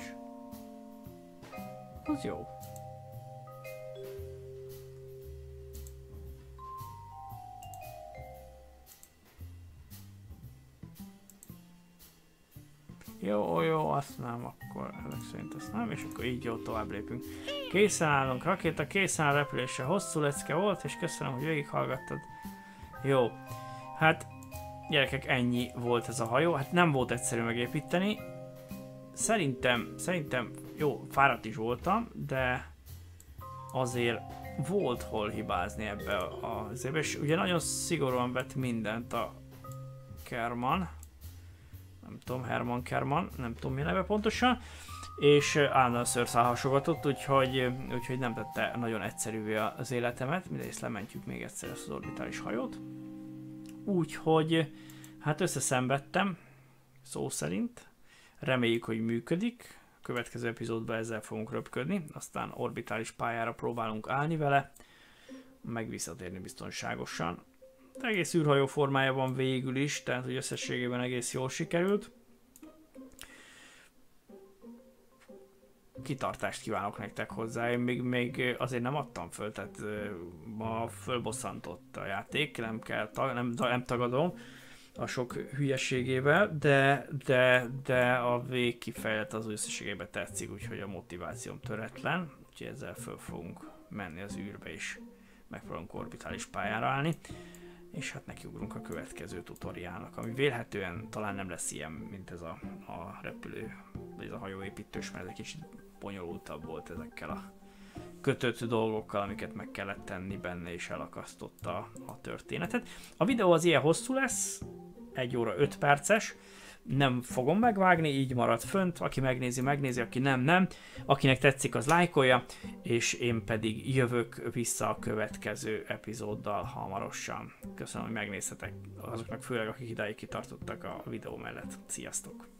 Az jó. Jó, azt nem, akkor ezek szerint azt nem, és akkor így jó, tovább lépünk. Készen állunk, rakéta, készen áll repülésre. Hosszú lecke volt, és köszönöm, hogy végighallgattad. Jó, hát gyerekek, ennyi volt ez a hajó, hát nem volt egyszerű megépíteni. Szerintem jó, fáradt is voltam, de azért volt hol hibázni ebbe az évbe, és ugye nagyon szigorúan vett mindent a Kerman. Nem tudom, Herman Kerman, nem tudom mi neve pontosan, és állandóan szőrszál hasogatott, úgyhogy nem tette nagyon egyszerűvé az életemet. Mindezt lementjük még egyszer ezt az orbitális hajót. Úgyhogy hát összeszenvedtem, szó szerint. Reméljük, hogy működik. A következő epizódban ezzel fogunk röpködni, aztán orbitális pályára próbálunk állni vele, meg visszatérni biztonságosan. De egész űrhajó formájában végül is, tehát hogy összességében egész jól sikerült. Kitartást kívánok nektek hozzá, én még azért nem adtam föl, tehát ma fölbosszantott a játék, nem tagadom. a sok hülyeségével, de a végkifejlet az összességében tetszik, úgyhogy a motivációm töretlen, úgyhogy ezzel föl fogunk menni az űrbe és megpróbálunk orbitális pályára állni, és hát nekiugrunk a következő tutoriálnak, ami vélhetően talán nem lesz ilyen, mint ez a repülő, vagy ez a hajóépítős, mert ez egy kicsit bonyolultabb volt ezekkel a kötött dolgokkal, amiket meg kellett tenni benne, és elakasztotta a történetet. A videó az ilyen hosszú lesz, 1 óra 5 perces, nem fogom megvágni, így marad fönt, aki megnézi, aki nem. Akinek tetszik, az lájkolja, és én pedig jövök vissza a következő epizóddal hamarosan. Köszönöm, hogy megnéztetek, azoknak főleg, akik idáig kitartottak a videó mellett. Sziasztok!